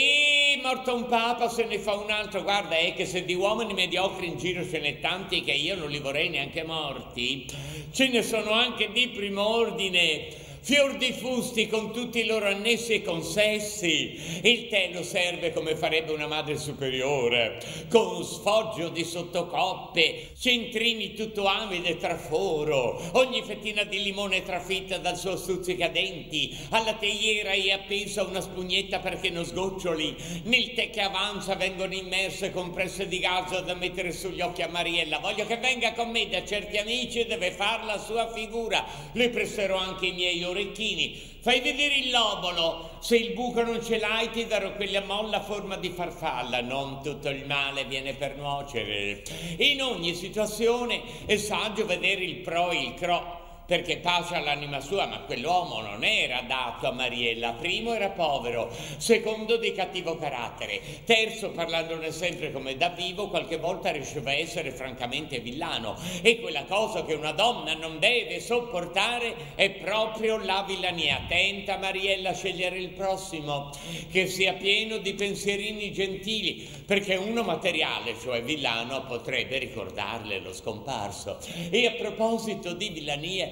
E morto un papa se ne fa un altro. Guarda, è che se di uomini mediocri in giro ce n'è tanti che io non li vorrei neanche morti, ce ne sono anche di primo ordine. Fior di fusti con tutti i loro annessi e consessi. Il tè lo serve come farebbe una madre superiore, con sfoggio di sottocoppe, centrini tutto amido e traforo, ogni fettina di limone trafitta dal suo stuzzicadenti. Alla teiera è appesa una spugnetta perché non sgoccioli. Nel tè che avanza vengono immerse compresse di gas da mettere sugli occhi a Mariella. Voglio che venga con me da certi amici e deve far la sua figura. Le presterò anche i miei orecchini. Fai vedere il lobolo, se il buco non ce l'hai ti darò quella molla a forma di farfalla. Non tutto il male viene per nuocere. In ogni situazione è saggio vedere il pro e il cro, perché pace all'anima sua, ma quell'uomo non era adatto a Mariella. Primo, era povero; secondo, di cattivo carattere; terzo, parlandone sempre come da vivo, qualche volta riusciva a essere francamente villano. E quella cosa che una donna non deve sopportare è proprio la villania. Attenta, Mariella, a scegliere il prossimo, che sia pieno di pensierini gentili, perché uno materiale, cioè villano, potrebbe ricordarle lo scomparso. E a proposito di villanie,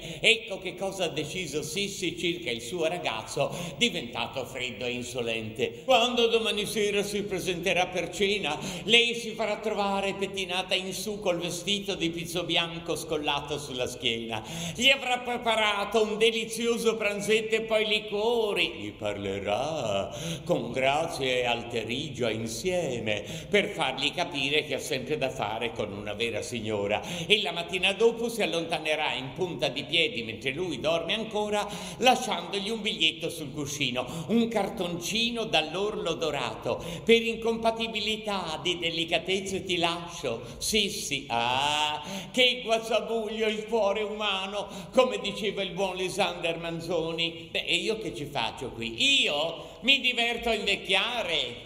bene, ecco che cosa ha deciso Sissi circa il suo ragazzo diventato freddo e insolente. Quando domani sera si presenterà per cena, lei si farà trovare pettinata in su col vestito di pizzo bianco scollato sulla schiena. Gli avrà preparato un delizioso pranzetto e poi liquori. Gli parlerà con grazia e alterigia insieme per fargli capire che ha sempre da fare con una vera signora, e la mattina dopo si allontanerà in punta di piedi mentre lui dorme ancora, lasciandogli un biglietto sul cuscino, un cartoncino dall'orlo dorato: per incompatibilità di delicatezze ti lascio, Sissi. Ah, che guazzabuglio il cuore umano, come diceva il buon Lisander Manzoni. Beh, e io che ci faccio qui? Io mi diverto a invecchiare.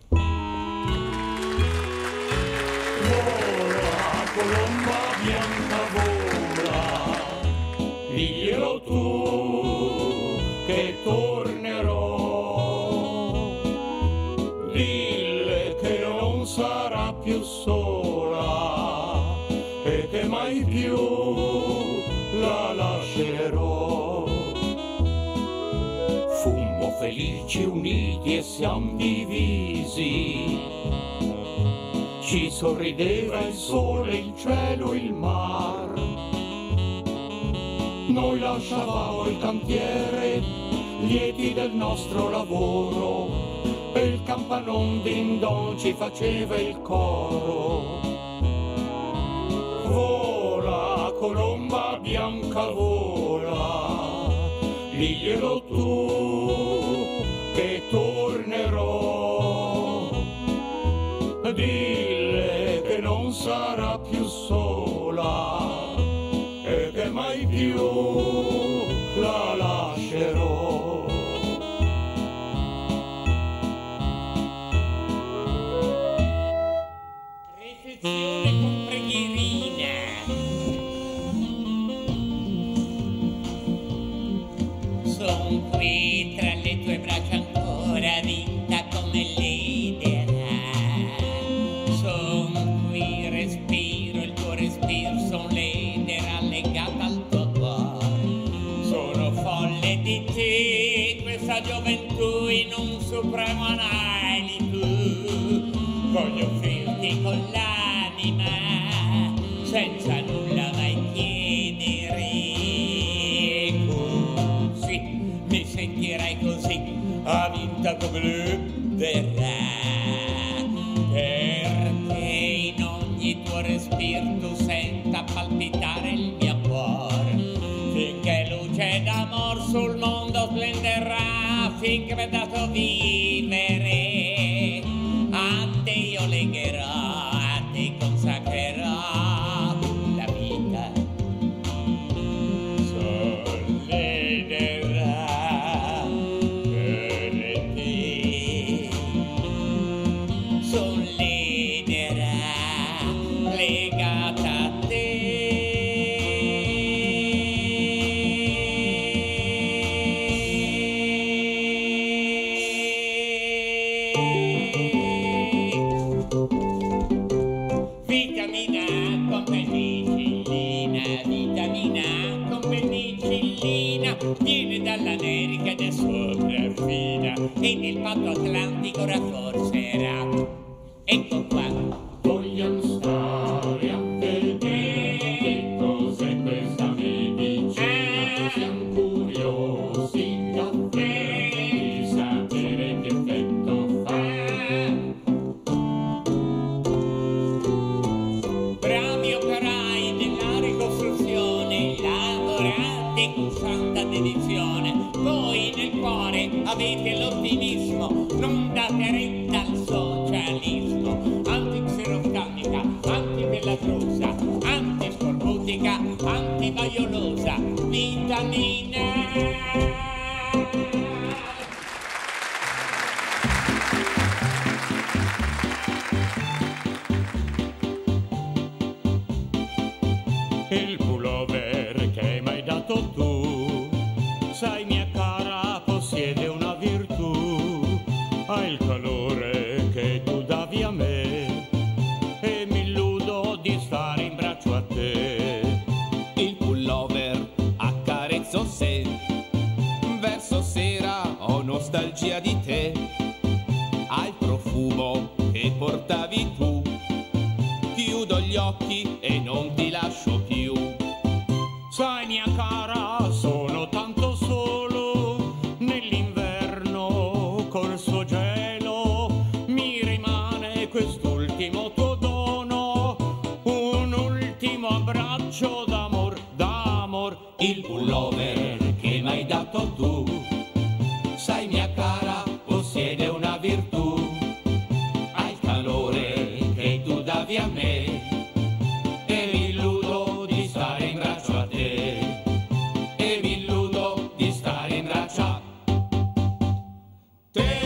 Vola, colomba bianca, vola, diglielo tu che tornerò, dille che non sarà più sola e che mai più la lascerò. Fummo felici uniti e siam divisi, ci sorrideva il sole, il cielo, il mar. Noi lasciavamo il cantiere, lieti del nostro lavoro, e il campanon din don ci faceva il coro. Vola, colomba bianca, vola, diglielo tu che tornerò. Dille che non sarà più sola e che mai più la lascerò. Riflessione con preghierina. Son qui tra le tue braccia ancora vinta come l'idea. Son qui, respiro il tuo respiro, son l'edera legata al tuo cuore. Sono folle di te, questa gioventù in un supremo anelito. Voglio offrirti con l'anima, senza nulla mai chiedere. Così mi sentirai così, avvinta come l'edera. Perché in ogni tuo respiro tu senta palpitare il mio cuore, finché luce d'amor sul mondo splenderà, finché mi è dato vivere. A te io legherò, a te consacrerò la vita. Solleverà per te, solleverà legata a te. Vitamina con penicillina, vitamina con penicillina, viene dall'America ed è sopraffina, ed il patto atlantico rafforzerà. Ecco qua. Vogliamo stare a vedere che cos'è questa medicina, siamo curiosi davvero di sapere che effetto fa. Bravi operai della ricostruzione, lavorate con santa dedizione. Voi nel cuore avete l'ottimismo, non date retta al socialismo. Antixeroscamica, antipelatrosa, antiscorbutica, antivaiolosa, vitamina. Il pullover che m'hai dato tu, sai mia cara, possiede una virtù, ha il calore che tu davi a me e mi illudo di stare in braccio a te. Il pullover ha grazia di te, al profumo che portavi tu, chiudo gli occhi e non ti lascio più. Sai mia cara, sono tanto solo, nell'inverno col suo gelo mi rimane quest'ultimo tuo dono, un ultimo abbraccio d'amor, d'amor. Il pullover che m'hai dato tu, sai mia cara, possiede una virtù, ha il calore che tu davi a me, e mi illudo di stare in braccio a te, e mi illudo di stare in braccio a te.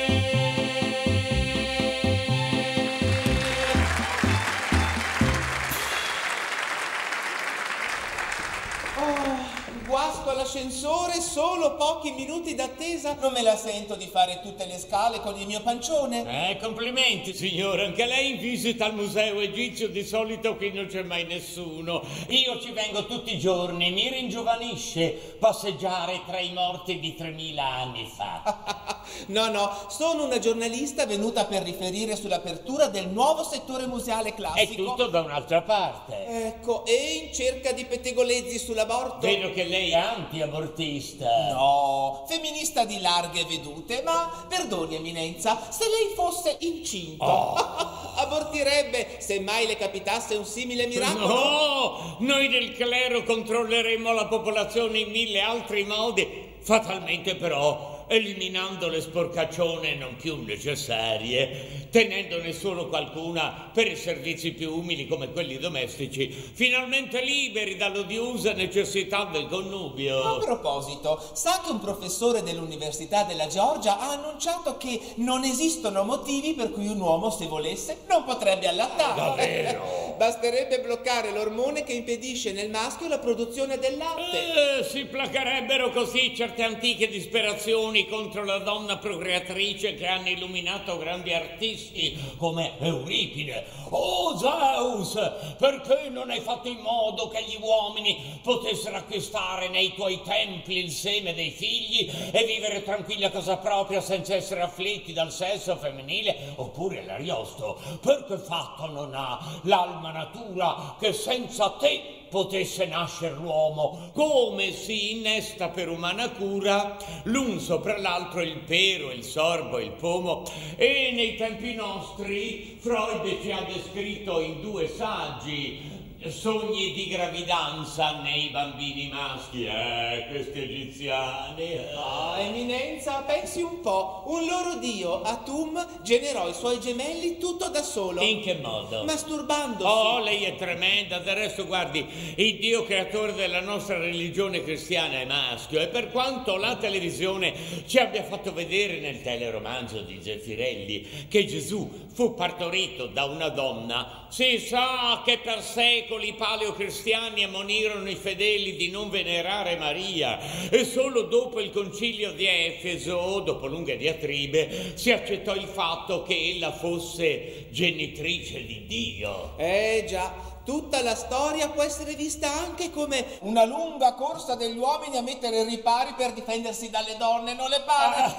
Guasto all'ascensore, solo pochi minuti d'attesa. Non me la sento di fare tutte le scale con il mio pancione. Eh, complimenti, signore. Anche lei in visita al museo egizio, di solito qui non c'è mai nessuno. Io ci vengo tutti i giorni, mi ringiovanisce passeggiare tra i morti di tremila anni fa. No, no, sono una giornalista venuta per riferire sull'apertura del nuovo settore museale È classico. tutto da un'altra parte. Ecco, e in cerca di pettegolezzi sull'aborto. Vedo che lei è anti-abortista. No, femminista di larghe vedute, ma perdoni eminenza, se lei fosse incinto, Oh. abortirebbe se mai le capitasse un simile miracolo? No, noi del clero controlleremo la popolazione in mille altri modi, fatalmente però eliminando le sporcaccione non più necessarie, tenendone solo qualcuna per i servizi più umili come quelli domestici, finalmente liberi dall'odiosa necessità del connubio. A proposito, sa che un professore dell'Università della Georgia ha annunciato che non esistono motivi per cui un uomo, se volesse, non potrebbe allattare. Davvero? Basterebbe bloccare l'ormone che impedisce nel maschio la produzione del latte. Eh, si placherebbero così certe antiche disperazioni contro la donna procreatrice che hanno illuminato grandi artisti come Euripide. Oh Zeus, perché non hai fatto in modo che gli uomini potessero acquistare nei tuoi templi il seme dei figli e vivere tranquilli a casa propria senza essere afflitti dal sesso femminile? Oppure l'Ariosto, perché fatto non ha l'alma natura che senza te potesse nascere l'uomo? Come si innesta per umana cura l'un sopra l'altro il pero, il sorbo, il pomo, e nei tempi nostri Freud ci ha descritto in due saggi sogni di gravidanza nei bambini maschi. Eh, questi egiziani. Ah, eminenza, pensi un po'. Un loro dio, Atum, generò i suoi gemelli tutto da solo. In che modo? Masturbandosi. Oh, lei è tremenda. Del resto, guardi, il Dio creatore della nostra religione cristiana è maschio, e per quanto la televisione ci abbia fatto vedere nel teleromanzo di Zeffirelli che Gesù fu partorito da una donna, si sa che per secoli i paleocristiani ammonirono i fedeli di non venerare Maria, e solo dopo il concilio di Efeso, dopo lunghe diatribe, si accettò il fatto che ella fosse genitrice di Dio. Eh già, tutta la storia può essere vista anche come una lunga corsa degli uomini a mettere ripari per difendersi dalle donne, non le pare?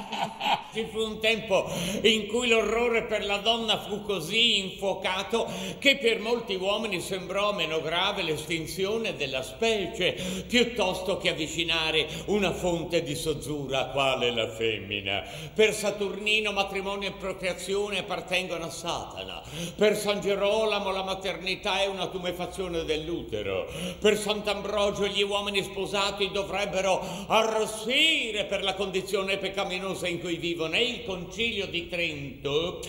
Ci fu un tempo in cui l'orrore per la donna fu così infuocato che per molti uomini sembrò meno grave l'estinzione della specie piuttosto che avvicinare una fonte di sozzura quale la femmina. Per Saturnino matrimonio e procreazione appartengono a Satana, per San Gerolamo la maternità è una tumefazione dell'utero, per Sant'Ambrogio gli uomini sposati dovrebbero arrossire per la condizione peccaminosa in cui vivono, e il Concilio di Trento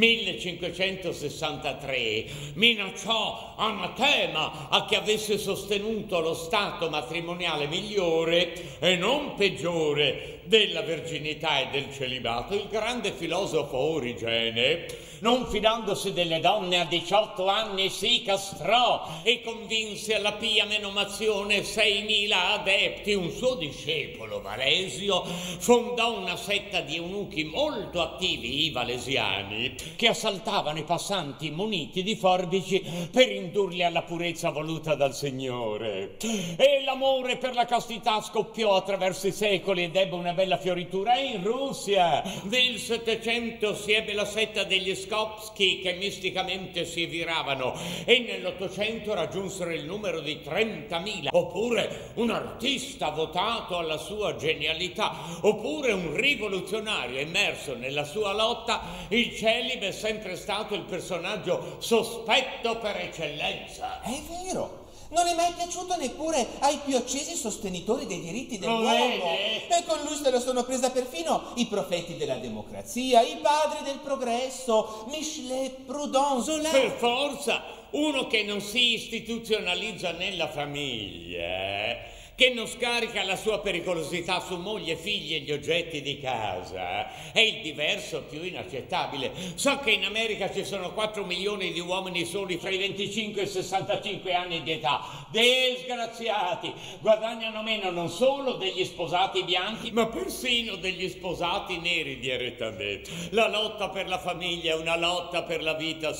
millecinquecentosessantatré minacciò anatema a chi avesse sostenuto lo stato matrimoniale migliore e non peggiore della verginità e del celibato. Il grande filosofo Origene non fidandosi delle donne a diciotto anni si castrò e convinse alla pia menomazione seimila adepti. Un suo discepolo, Valesio, fondò una setta di eunuchi molto attivi, i valesiani, che assaltavano i passanti muniti di forbici per indurli alla purezza voluta dal Signore. E l'amore per la castità scoppiò attraverso i secoli ed ebbe una bella fioritura in Russia. Nel Settecento si ebbe la setta degli Skopski che misticamente si viravano e nell'Ottocento raggiunsero il numero di trentamila. Oppure un artista votato alla sua genialità, oppure un rivoluzionario immerso nella sua lotta. Il celibe è sempre stato il personaggio sospetto per eccellenza. È vero. Non è mai piaciuto neppure ai più accesi sostenitori dei diritti dell'uomo. E con lui se lo sono presa perfino i profeti della democrazia, i padri del progresso, Michelet, Proudhon, Zola. Per forza, uno che non si istituzionalizza nella famiglia, che non scarica la sua pericolosità su moglie, figli e gli oggetti di casa, è il diverso più inaccettabile. So che in America ci sono quattro milioni di uomini soli fra i venticinque e i sessantacinque anni di età. Disgraziati! Guadagnano meno non solo degli sposati bianchi, ma persino degli sposati neri direttamente. La lotta per la famiglia è una lotta per la vita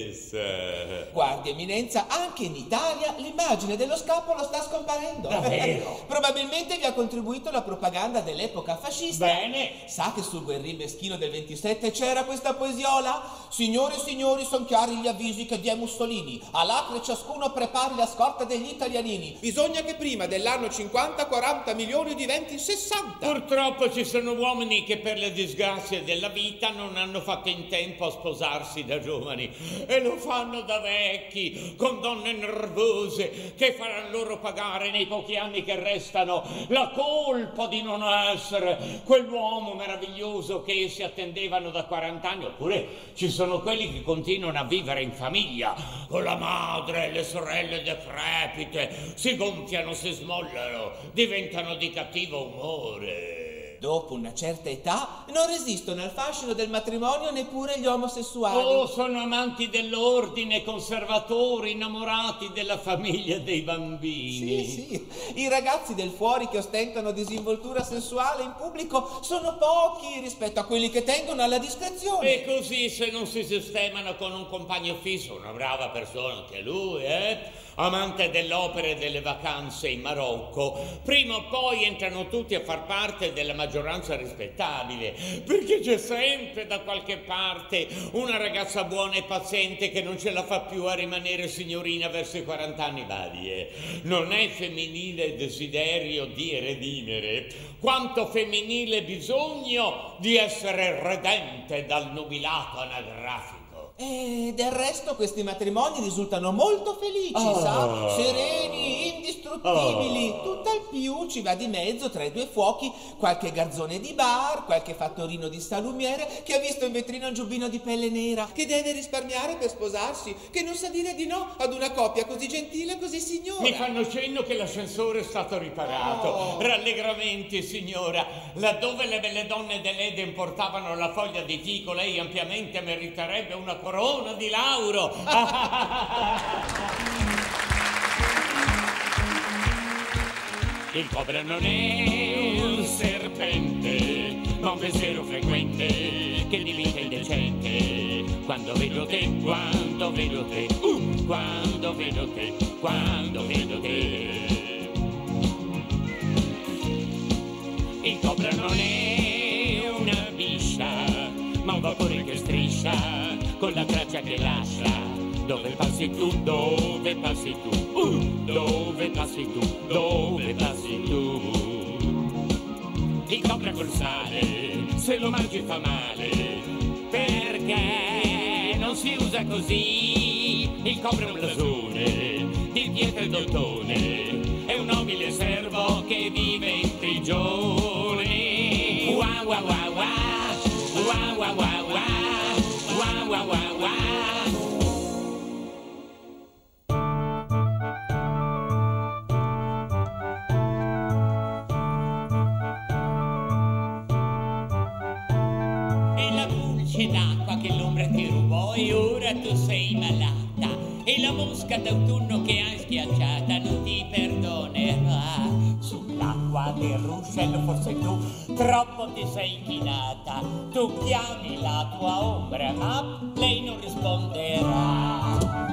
stessa. Guardi, Eminenza, anche in Italia l'immagine dello scapolo sta scomparendo. Davvero? Probabilmente vi ha contribuito la propaganda dell'epoca fascista. Bene. Sa che sul guerrì meschino del ventisette c'era questa poesiola? Signore e signori, son chiari gli avvisi che dia Mussolini. All'acre ciascuno prepari la scorta degli italianini. Bisogna che prima dell'anno cinquanta quaranta milioni diventi sessanta. Purtroppo ci sono uomini che per le disgrazie della vita non hanno fatto in tempo a sposarsi da giovani e lo fanno da vecchi, con donne nervose che faranno loro pagare nei pochi anni che restano la colpa di non essere quell'uomo meraviglioso che essi attendevano da quaranta anni. Oppure ci sono quelli che continuano a vivere in famiglia con la madre e le sorelle decrepite, si gonfiano, si smollano, diventano di cattivo umore. Dopo una certa età non resistono al fascino del matrimonio neppure gli omosessuali. Oh, sono amanti dell'ordine, conservatori, innamorati della famiglia e dei bambini. Sì, sì. I ragazzi del fuori che ostentano disinvoltura sessuale in pubblico sono pochi rispetto a quelli che tengono alla discrezione. E così, se non si sistemano con un compagno fisso, una brava persona anche lui, eh? Amante dell'opera e delle vacanze in Marocco, prima o poi entrano tutti a far parte della maggioranza rispettabile, perché c'è sempre da qualche parte una ragazza buona e paziente che non ce la fa più a rimanere signorina verso i quaranta anni. Badi, eh. Non è femminile desiderio di redimere, quanto femminile bisogno di essere redente dal nubilato anagrafico. E del resto questi matrimoni risultano molto felici, Oh. sa? Sereni, indistruttibili. Oh. Tutt'al più ci va di mezzo tra i due fuochi qualche garzone di bar, qualche fattorino di salumiere che ha visto in vetrina un giubbino di pelle nera, che deve risparmiare per sposarsi, che non sa dire di no ad una coppia così gentile e così signora. Mi fanno cenno che l'ascensore è stato riparato. Oh. Rallegramenti, signora. Laddove le belle donne dell'Eden portavano la foglia di fico, lei ampiamente meriterebbe una corona di lauro. Il cobra non è un serpente, ma un pensiero frequente che diventa indecente. Quando vedo te, quando vedo te, uh, quando vedo te, quando vedo te. Il cobra non è una biscia, ma un vapore che striscia con la traccia che lascia. Dove passi tu, dove passi tu, uh, dove passi tu, dove passi tu. Il cobra col sale, se lo mangi fa male, perché non si usa così. Il cobra è un blasone, di pietra e d'ottone, è un nobile servo che vive in prigione. Wow, wow, wow, wow, wow, wow, wow, wow, wow, wow, wow. E la pulce d'acqua che l'ombra ti rubò rubo e ora tu sei malata e la mosca d'autunno che hai schiacciata non ti perdonerà. Sull'acqua del ruscello forse tu troppo ti sei chinata, tu chiami la tua ombra ma lei non risponderà.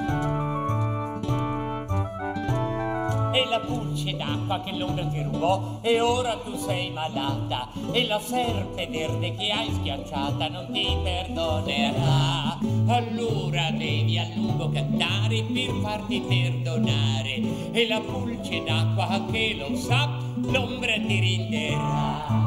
E la pulce d'acqua che l'ombra ti rubò e ora tu sei malata e la serpe verde che hai schiacciata non ti perdonerà. Allora devi a lungo cantare per farti perdonare e la pulce d'acqua che lo sa l'ombra ti renderà.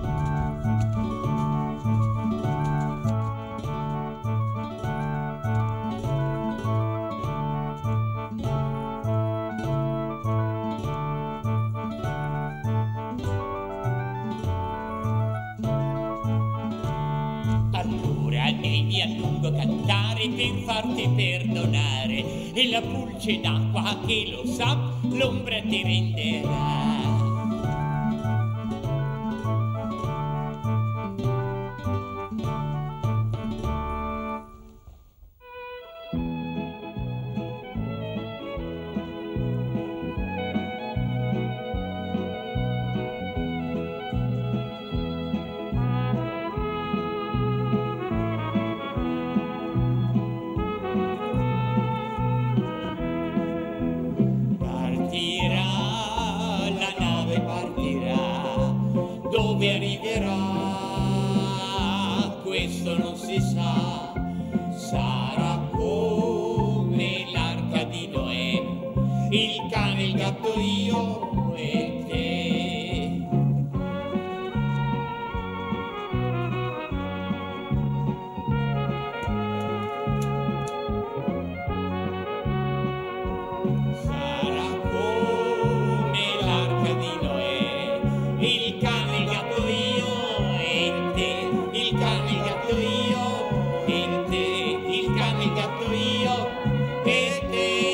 Devi a lungo cantare per farti perdonare e la pulce d'acqua che lo sa l'ombra ti renderà. Dove arriverà? Questo non si sa. Sarà come l'arca di Noè, il cane, il gatto, io e te. Sarà come l'arca di Noè, il cane, il gatto, io e te. Il cane, il gatto, io e te. Il cane, il gatto, io e te.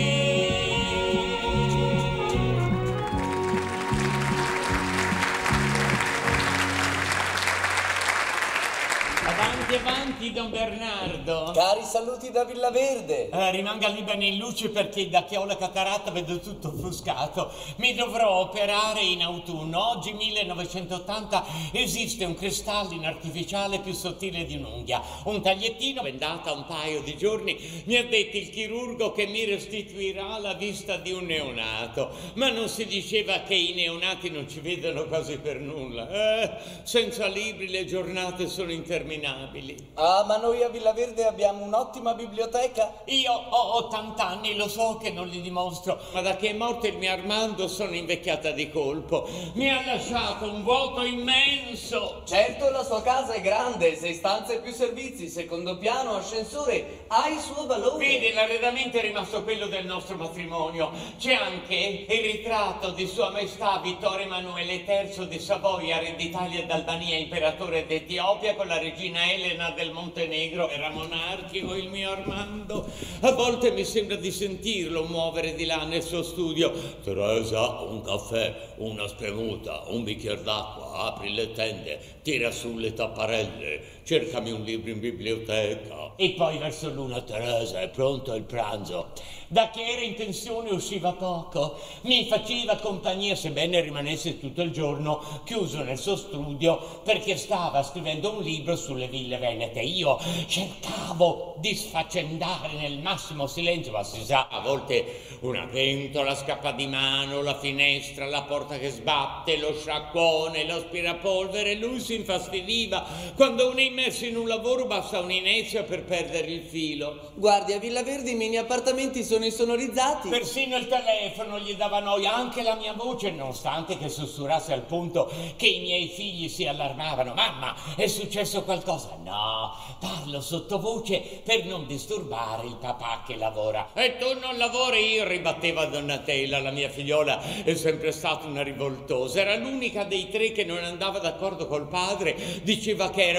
Avanti, avanti, Don Bernardo. Cari saluti da Villaverde. Eh, rimanga lì bene in luce perché da che ho la cataratta vedo tutto offuscato. Mi dovrò operare in autunno. Oggi millenovecentottanta esiste un cristallino artificiale più sottile di un'unghia. Un tagliettino vendata un paio di giorni. Mi ha detto il chirurgo che mi restituirà la vista di un neonato. Ma non si diceva che i neonati non ci vedono quasi per nulla. Eh, senza libri le giornate sono interminabili. Ah, ma noi a Villaverde abbiamo un'ottima biblioteca. Io ho ottanta anni, lo so che non li dimostro, ma da che è morto il mio Armando sono invecchiata di colpo. Mi ha lasciato un vuoto immenso. Certo, la sua casa è grande, sei stanze e più servizi, secondo piano, ascensore, ha il suo valore. Vedi, l'arredamento è rimasto quello del nostro matrimonio. C'è anche il ritratto di Sua Maestà Vittorio Emanuele terzo di Savoia, re d'Italia ed Albania, imperatore d'Etiopia, con la regina Elena del Montenegro. Era monarchico il mio Armando. A volte mi sembra di sentirlo muovere di là nel suo studio. Teresa, un caffè, una spremuta, un bicchiere d'acqua, apri le tende, tira su le tapparelle, cercami un libro in biblioteca. E poi verso l'una, Teresa, è pronto il pranzo. Da che era in pensione usciva poco, mi faceva compagnia sebbene rimanesse tutto il giorno chiuso nel suo studio perché stava scrivendo un libro sulle ville venete. Io cercavo di sfaccendare nel massimo silenzio, ma si sa, a volte una pentola scappa di mano, la finestra, la porta che sbatte, lo sciacquone, l'aspirapolvere, lui si infastidiva. Quando uno è immerso in un lavoro basta un'inezia per perdere il filo. Guardi, a Villaverde i mini appartamenti sono insonorizzati. Persino il telefono gli dava noia, anche la mia voce, nonostante che sussurrasse al punto che i miei figli si allarmavano. Mamma, è successo qualcosa? No, parlo sottovoce per non disturbare il papà che lavora. E tu non lavori? Io, ribatteva Donatella, la mia figliola è sempre stata una rivoltosa. Era l'unica dei tre che non andava d'accordo col padre, diceva che era un debole.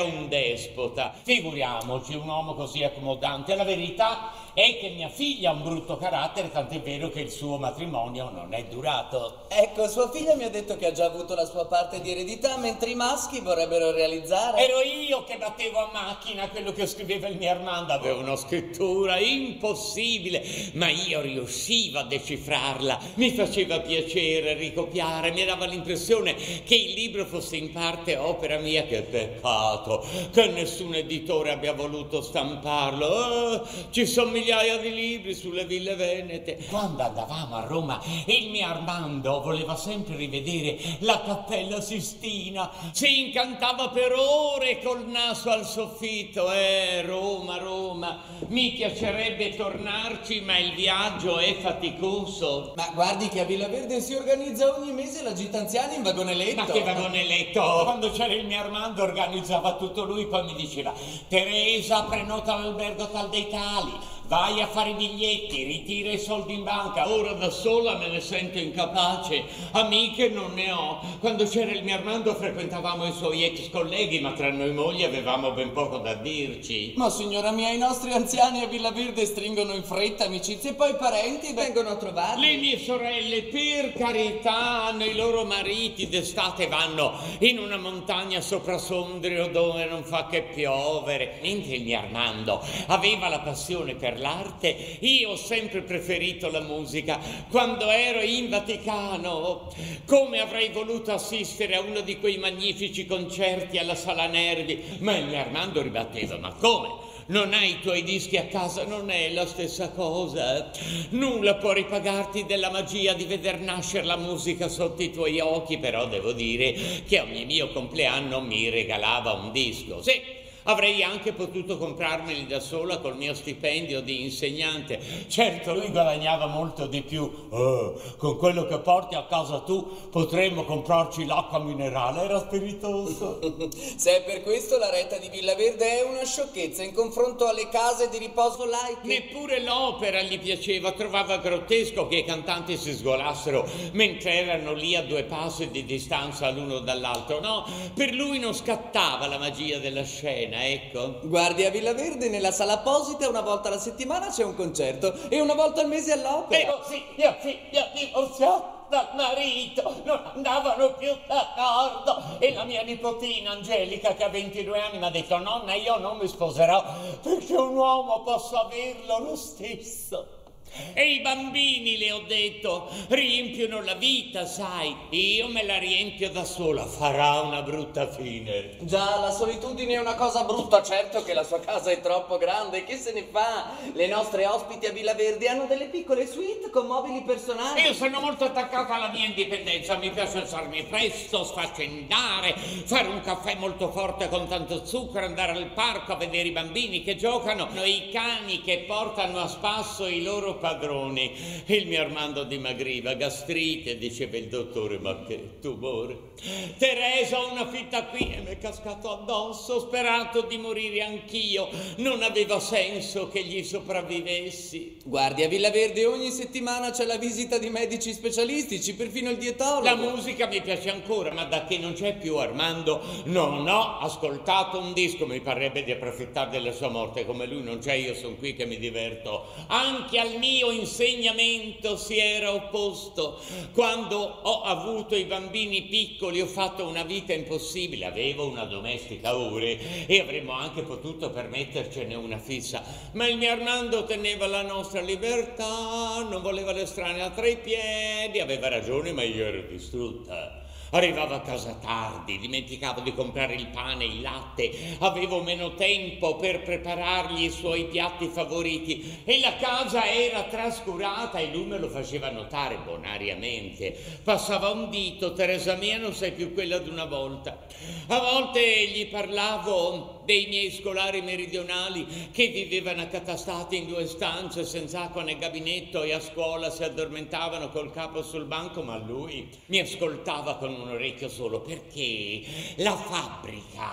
despota. Figuriamoci, un uomo così accomodante. La verità è che mia figlia ha un brutto carattere, tant'è vero che il suo matrimonio non è durato. Ecco, sua figlia mi ha detto che ha già avuto la sua parte di eredità, mentre i maschi vorrebbero realizzare... Ero io che battevo a macchina quello che scriveva il mio Armando. Aveva una scrittura impossibile, ma io riuscivo a decifrarla. Mi faceva piacere ricopiare, mi dava l'impressione che il libro fosse in parte opera mia. Che peccato che nessun editore abbia voluto stamparlo. Oh, ci sono migliaia di libri sulle ville venete. Quando andavamo a Roma, il mio Armando voleva sempre rivedere la Cappella Sistina. Si incantava per ore col naso al soffitto. Eh, Roma, Roma, mi piacerebbe tornarci, ma il viaggio è faticoso. Ma guardi che a Villa Verde si organizza ogni mese la gita anziani in vagone letto. Ma che vagone letto? Quando c'era il mio Armando organizzava tutto lui, poi mi diceva: Teresa, prenota l'albergo tal dei tali, vai a fare i biglietti, ritira i soldi in banca. Ora da sola me ne sento incapace, amiche non ne ho. Quando c'era il mio Armando frequentavamo i suoi ex colleghi, ma tra noi mogli avevamo ben poco da dirci. Ma signora mia, i nostri anziani a Villa Verde stringono in fretta amicizie e poi i parenti vengono a trovarli. Le mie sorelle, per carità, hanno i loro mariti, d'estate vanno in una montagna sopra Sondrio dove non fa che piovere. Mentre il mio Armando aveva la passione per l'arte, io ho sempre preferito la musica. Quando ero in Vaticano, come avrei voluto assistere a uno di quei magnifici concerti alla Sala Nervi, ma il mio Armando ribatteva: ma come? Non hai i tuoi dischi a casa? Non è la stessa cosa. Nulla può ripagarti della magia di veder nascere la musica sotto i tuoi occhi. Però devo dire che ogni mio compleanno mi regalava un disco. Sì, avrei anche potuto comprarmeli da sola col mio stipendio di insegnante. Certo, lui guadagnava molto di più. Oh, con quello che porti a casa tu potremmo comprarci l'acqua minerale. Era spiritoso. Se è per questo, la retta di Villa Verde è una sciocchezza in confronto alle case di riposo laiche. Neppure l'opera gli piaceva. Trovava grottesco che i cantanti si sgolassero mentre erano lì a due passi di distanza l'uno dall'altro. No, per lui non scattava la magia della scena. Ecco. Guardi, a Villa Verde nella sala apposita una volta alla settimana c'è un concerto e una volta al mese all'opera. Ero figlia, figlia divorziata dal marito, non andavano più d'accordo, e la mia nipotina Angelica, che ha ventidue anni, mi ha detto: nonna, io non mi sposerò perché un uomo posso averlo lo stesso. E i bambini, le ho detto, riempiono la vita, sai. Io me la riempio da sola, farà una brutta fine. Già, la solitudine è una cosa brutta. Certo che la sua casa è troppo grande, che se ne fa? Le nostre ospiti a Villa Verde hanno delle piccole suite con mobili personali. Io sono molto attaccata alla mia indipendenza. Mi piace alzarmi presto, sfaccendare, fare un caffè molto forte con tanto zucchero, andare al parco a vedere i bambini che giocano, i cani che portano a spasso i loro padroni. Il mio Armando dimagriva. Gastrite, diceva il dottore. Ma che tumore. Teresa, ho una fitta qui, e mi è cascato addosso. Ho sperato di morire anch'io. Non aveva senso che gli sopravvivessi. Guardi, a Villa Verde ogni settimana c'è la visita di medici specialistici, perfino il dietologo. La musica mi piace ancora, ma da che non c'è più Armando non ho ascoltato un disco. Mi parrebbe di approfittare della sua morte. Come lui non c'è, io sono qui che mi diverto. Anche al mio insegnamento si era opposto. Quando ho avuto i bambini piccoli ho fatto una vita impossibile. Avevo una domestica ore e avremmo anche potuto permettercene una fissa, ma il mio Armando teneva la nostra libertà, non voleva l'estranea tra i piedi. Aveva ragione, ma io ero distrutta. Arrivavo a casa tardi, dimenticavo di comprare il pane e il latte, avevo meno tempo per preparargli i suoi piatti favoriti e la casa era trascurata, e lui me lo faceva notare bonariamente. Passava un dito: Teresa mia, non sei più quella d'una volta. A volte gli parlavo dei miei scolari meridionali che vivevano accatastati in due stanze senza acqua né gabinetto, e a scuola si addormentavano col capo sul banco, ma lui mi ascoltava con un orecchio solo, perché la fabbrica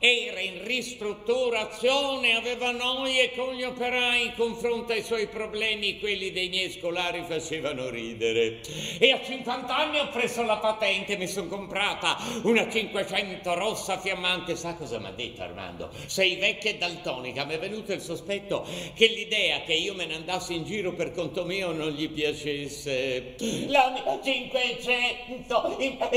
Era in ristrutturazione, aveva noie con gli operai. In confronto ai suoi problemi, quelli dei miei scolari facevano ridere. E a cinquanta anni ho preso la patente, mi sono comprata una cinquecento rossa fiammante. Sa cosa mi ha detto Armando? Sei vecchia e daltonica. Mi è venuto il sospetto che l'idea che io me ne andassi in giro per conto mio non gli piacesse. La mia cinquecento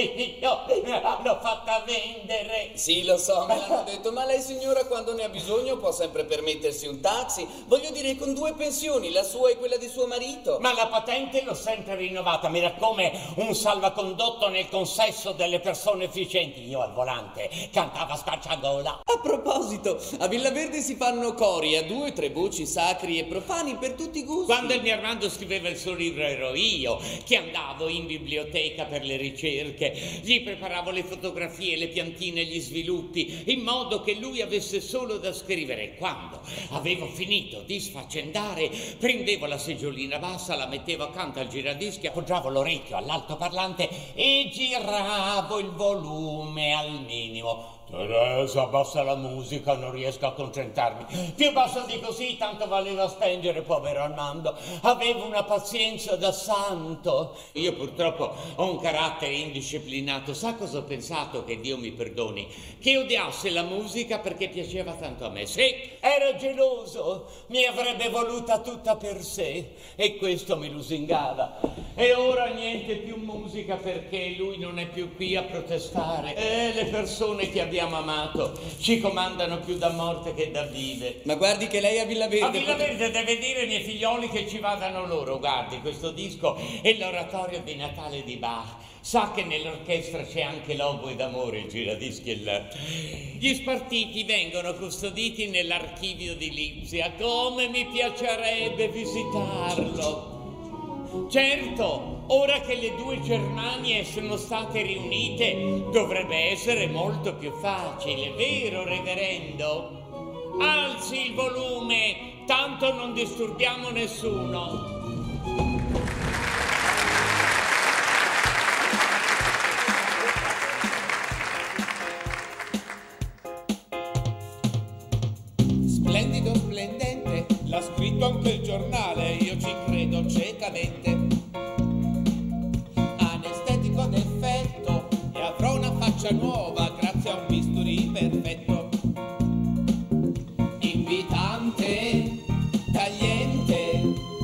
io l'ho fatta vendere. Sì, lo so, me l'hanno detto, ma lei signora quando ne ha bisogno può sempre permettersi un taxi. Voglio dire, con due pensioni, la sua e quella di suo marito. Ma la patente l'ho sempre rinnovata, mi era come un salvacondotto nel consesso delle persone efficienti. Io al volante cantava scacciagola. A proposito, a Villaverde si fanno cori a due, tre voci sacri e profani per tutti i gusti. Quando il mio Armando scriveva il suo libro ero io che andavo in biblioteca per le ricerche, gli preparavo le fotografie, le piantine, gli sviluppi, in modo che lui avesse solo da scrivere. Quando avevo finito di sfaccendare, prendevo la seggiolina bassa, la mettevo accanto al giradischi, appoggiavo l'orecchio all'altoparlante e giravo il volume al minimo. Teresa, abbassa la musica, non riesco a concentrarmi. Più basso di così, tanto valeva spengere, povero Armando. Avevo una pazienza da santo. Io purtroppo ho un carattere indisciplinato. Sa cosa ho pensato, che Dio mi perdoni? Che odiasse la musica perché piaceva tanto a me. Sì, era geloso, mi avrebbe voluta tutta per sé e questo mi lusingava. E ora niente più musica perché lui non è più qui a protestare. E le persone che abbiamo amato ci comandano più da morte che da vive. Ma guardi che lei a Villaverde... A Villaverde deve dire ai miei figlioli che ci vadano loro. Guardi, questo disco è l'oratorio di Natale di Bach. Sa che nell'orchestra c'è anche l'oboe d'amore, il giradischi è là. Gli spartiti vengono custoditi nell'archivio di Lipsia. Come mi piacerebbe visitarlo. Certo, ora che le due Germanie sono state riunite, dovrebbe essere molto più facile, vero, reverendo? Alzi il volume, tanto non disturbiamo nessuno. Splendido, splendente, l'ha scritto anche il giornale, io ci credo ciecamente. Anestetico d'effetto e avrò una faccia nuova grazie a un bisturi perfetto. Invitante, tagliente,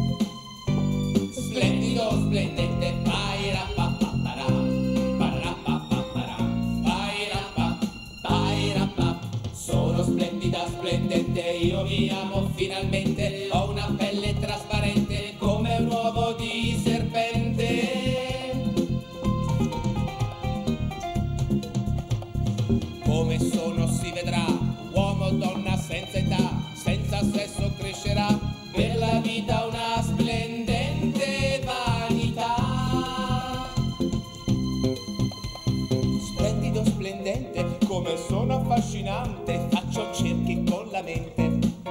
splendido, splendente, pairapapapara, parapapapara, pairapa, pairapa. Sono splendida, splendente, io mi amo finalmente, ho una pelle trasparente come un uovo di serpente. Come sono si vedrà, uomo o donna senza età, senza sesso crescerà, per la vita una splendente vanità. Splendido, splendente, come sono affascinante, faccio cerchi con la mente.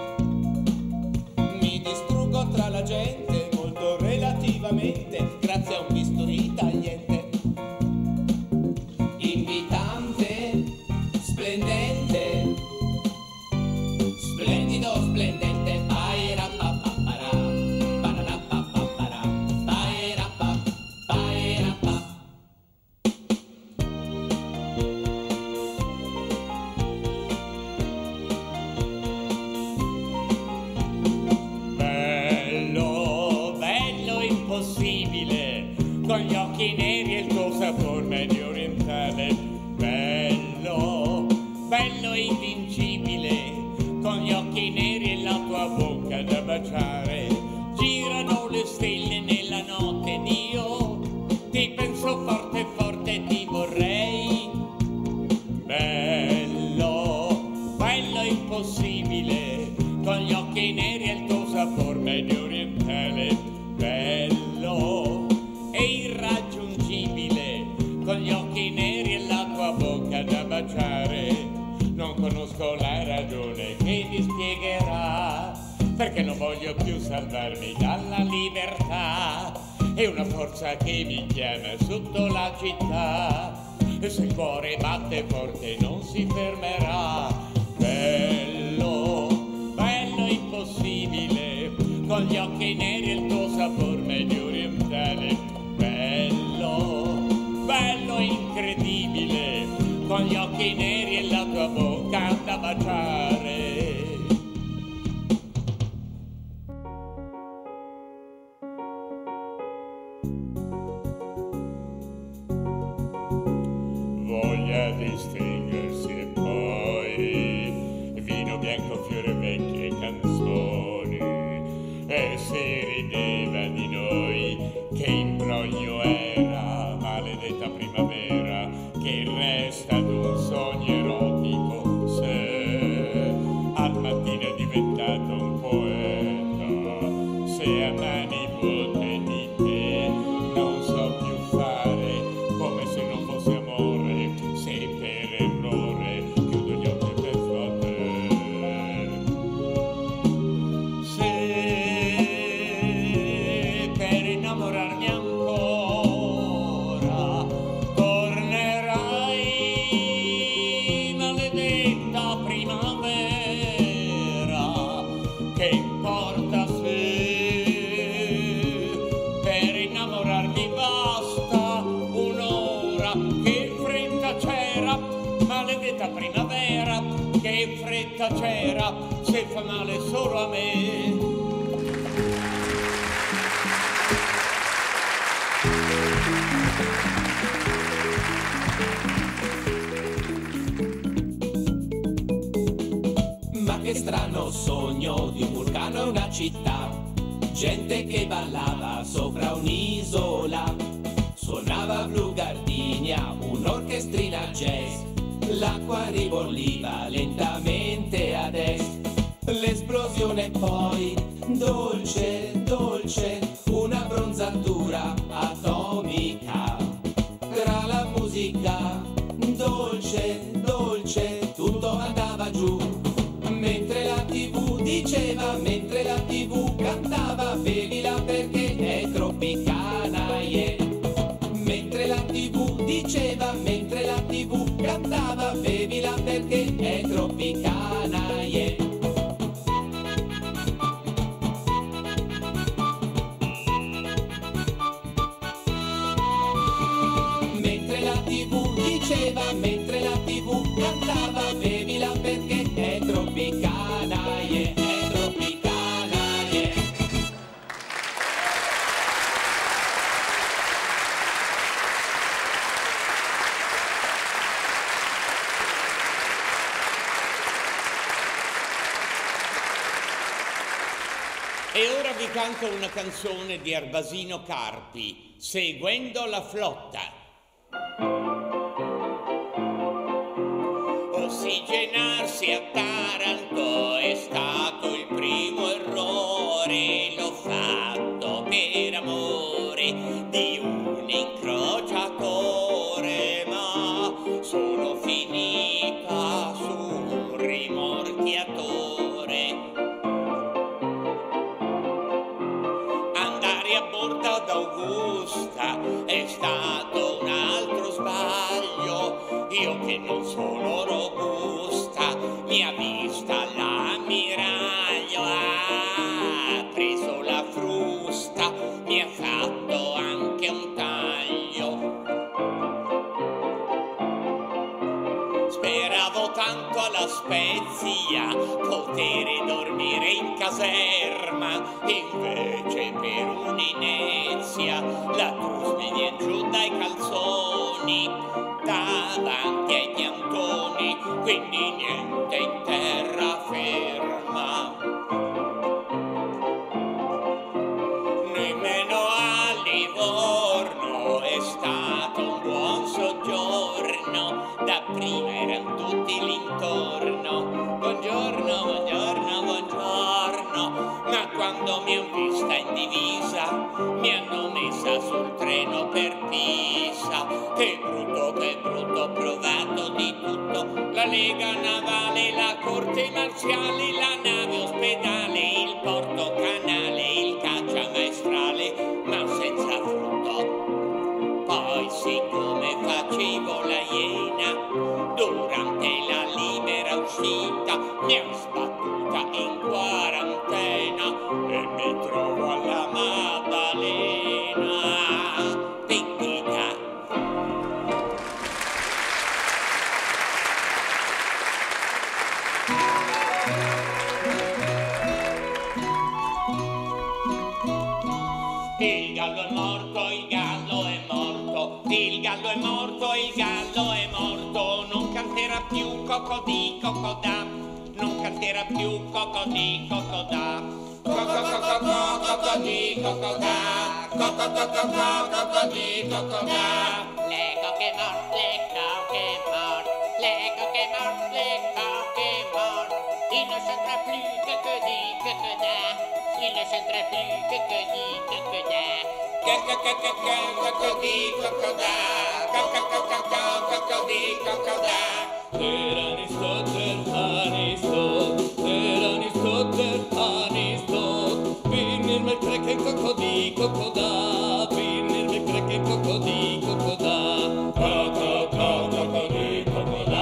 Mi distruggo tra la gente, molto relativamente, grazie a un bisturi tagliente. Invitante, splendente, splendido, splendente, pairapapapara, pararapapapara, pairapa, pairapa. Bello, bello impossibile, con gli occhi neri e il tuo sapore medio orientale. Bello, bello invincibile, con gli occhi neri e la tua bocca da baciare. Girano le stelle nella notte ed io ti penso forte forte, ti vorrei. Bello, bello impossibile, con gli occhi neri e il tuo sapor medio orientale. Bello e irraggiungibile, con gli occhi neri e la tua bocca da baciare. Non conosco la ragione che mi spiegherà perché non voglio più salvarmi dalla libertà. È una forza che mi chiama sotto la città. e se il cuore batte forte non si fermerà. Bello, bello impossibile, con gli occhi neri e il tuo sapor medio orientale. Bello, bello incredibile, con gli occhi neri e la tua bocca da baciare. Voglia distinguersi e poi vino bianco, fiore vecchie e canzoni, e si rideva di noi che imbroglio era, maledetta primavera che resta ad un sogno erotico se al mattino è diventato un poeta. Se a mani vuote di te non so più fare, come se non fosse amore, se per errore chiudo gli occhi e penso a te. Se per innamorarmi ancora tornerai, maledetta primavera, che importa se per innamorarmi basta un'ora, che fretta c'era, maledetta primavera, che fretta c'era, se fa male solo a me. Ma che strano sogno di un vulcano e una città, gente che ballava sopra un'isola, suonava blu gardenia, un'orchestrina jazz, l'acqua ribolliva lentamente ad est. L'esplosione poi, dolce, dolce, una bronzatura atomica. Tra la musica, dolce, dolce, tutto andava giù. Mentre la tivù diceva, mentre la tivù cantava, bevila perché è tropicana, yeah. Mentre la tivù diceva, mentre la tivù cantava, bevila perché è tropicana, yeah. Mentre la tivù diceva, mentre la tivù cantava, bevila perché è tropicana, yeah, è tropicana, yeah. E ora vi canto una canzone di Arbasino Carpi, Seguendo la flotta. Ossigenarsi a Taranto è stato il primo errore, l'ho fatto per amore di un incrociatore, ma sono finita su un rimorchiatore. Andare a bordo d'Augusta è stato un altro sbaglio, io che non sono robusta mi ha vista l'ammiraglio, ha preso la frusta, mi ha fatto anche un taglio. Speravo tanto alla Spezia poter dormire in caserma, invece per un'inezia la cruz mi vien giù dai calzoni davanti ai piantoni, quindi niente in terraferma. Nemmeno a Livorno è stato un buon soggiorno, dapprima erano tutti l'intorno, buongiorno, buongiorno, buongiorno, ma quando mi han vista in divisa mi hanno messa sul treno per Pisa. Che brutto, che brutto, ho provato di tutto, la lega navale, la corte marziale, la nave ospedale, il porto canale, il caccia maestrale, ma senza frutto. Poi siccome facevo la mi han sbattuta in quarantena e mi trovo alla Maddalena. Pentita. Il gallo è morto, il gallo è morto, il gallo è morto, il gallo è morto, non canterà più cocodì cocodà, non canterà più cocodì cocodà. Cocodì cocodà, cocodì cocodà. Le coche mort, le coche mort, le coche mort, le coche mort. Il ne chanterait plus que que dit que que da. Il ne chanterait plus que que dit que que da. Que que que que que cocodì cocodà, cocodì cocodà. Era Aristotle, Aristotle, era Aristotle, Aristotle. Vinner med kräcken cocodì cocodà, vinner med kräcken cocodì cocodà. Cocodì cocodà,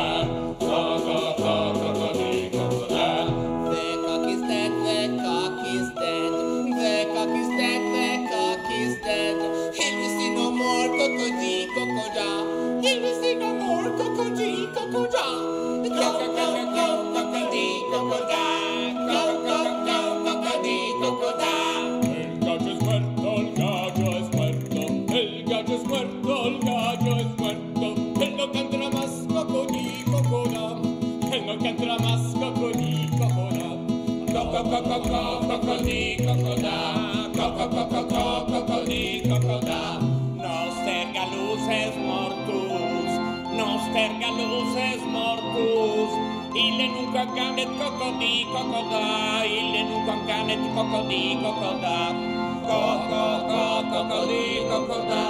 cocodì cocodà. The cock is dead, the cock is dead, the cock is dead, the cock is dead. He will see no more cocodì cocodà, he will see no more cocodì cocodà. Cocodì cocodà, cocodì cocodà. Il gaggio è squerto, il gaggio è squerto, il gaggio è squerto, il gaggio è squerto. E non canterà mas cocodì cocodà, e non canterà mas cocodì cocodà. Cocodì cocodà, cocodì cocodà. Noster gallus es mortus, noster gallus es mortus. Ille nunca canet cocodì cocodà, ille nunca canet cocodì cocodà. Cocodì cocodà.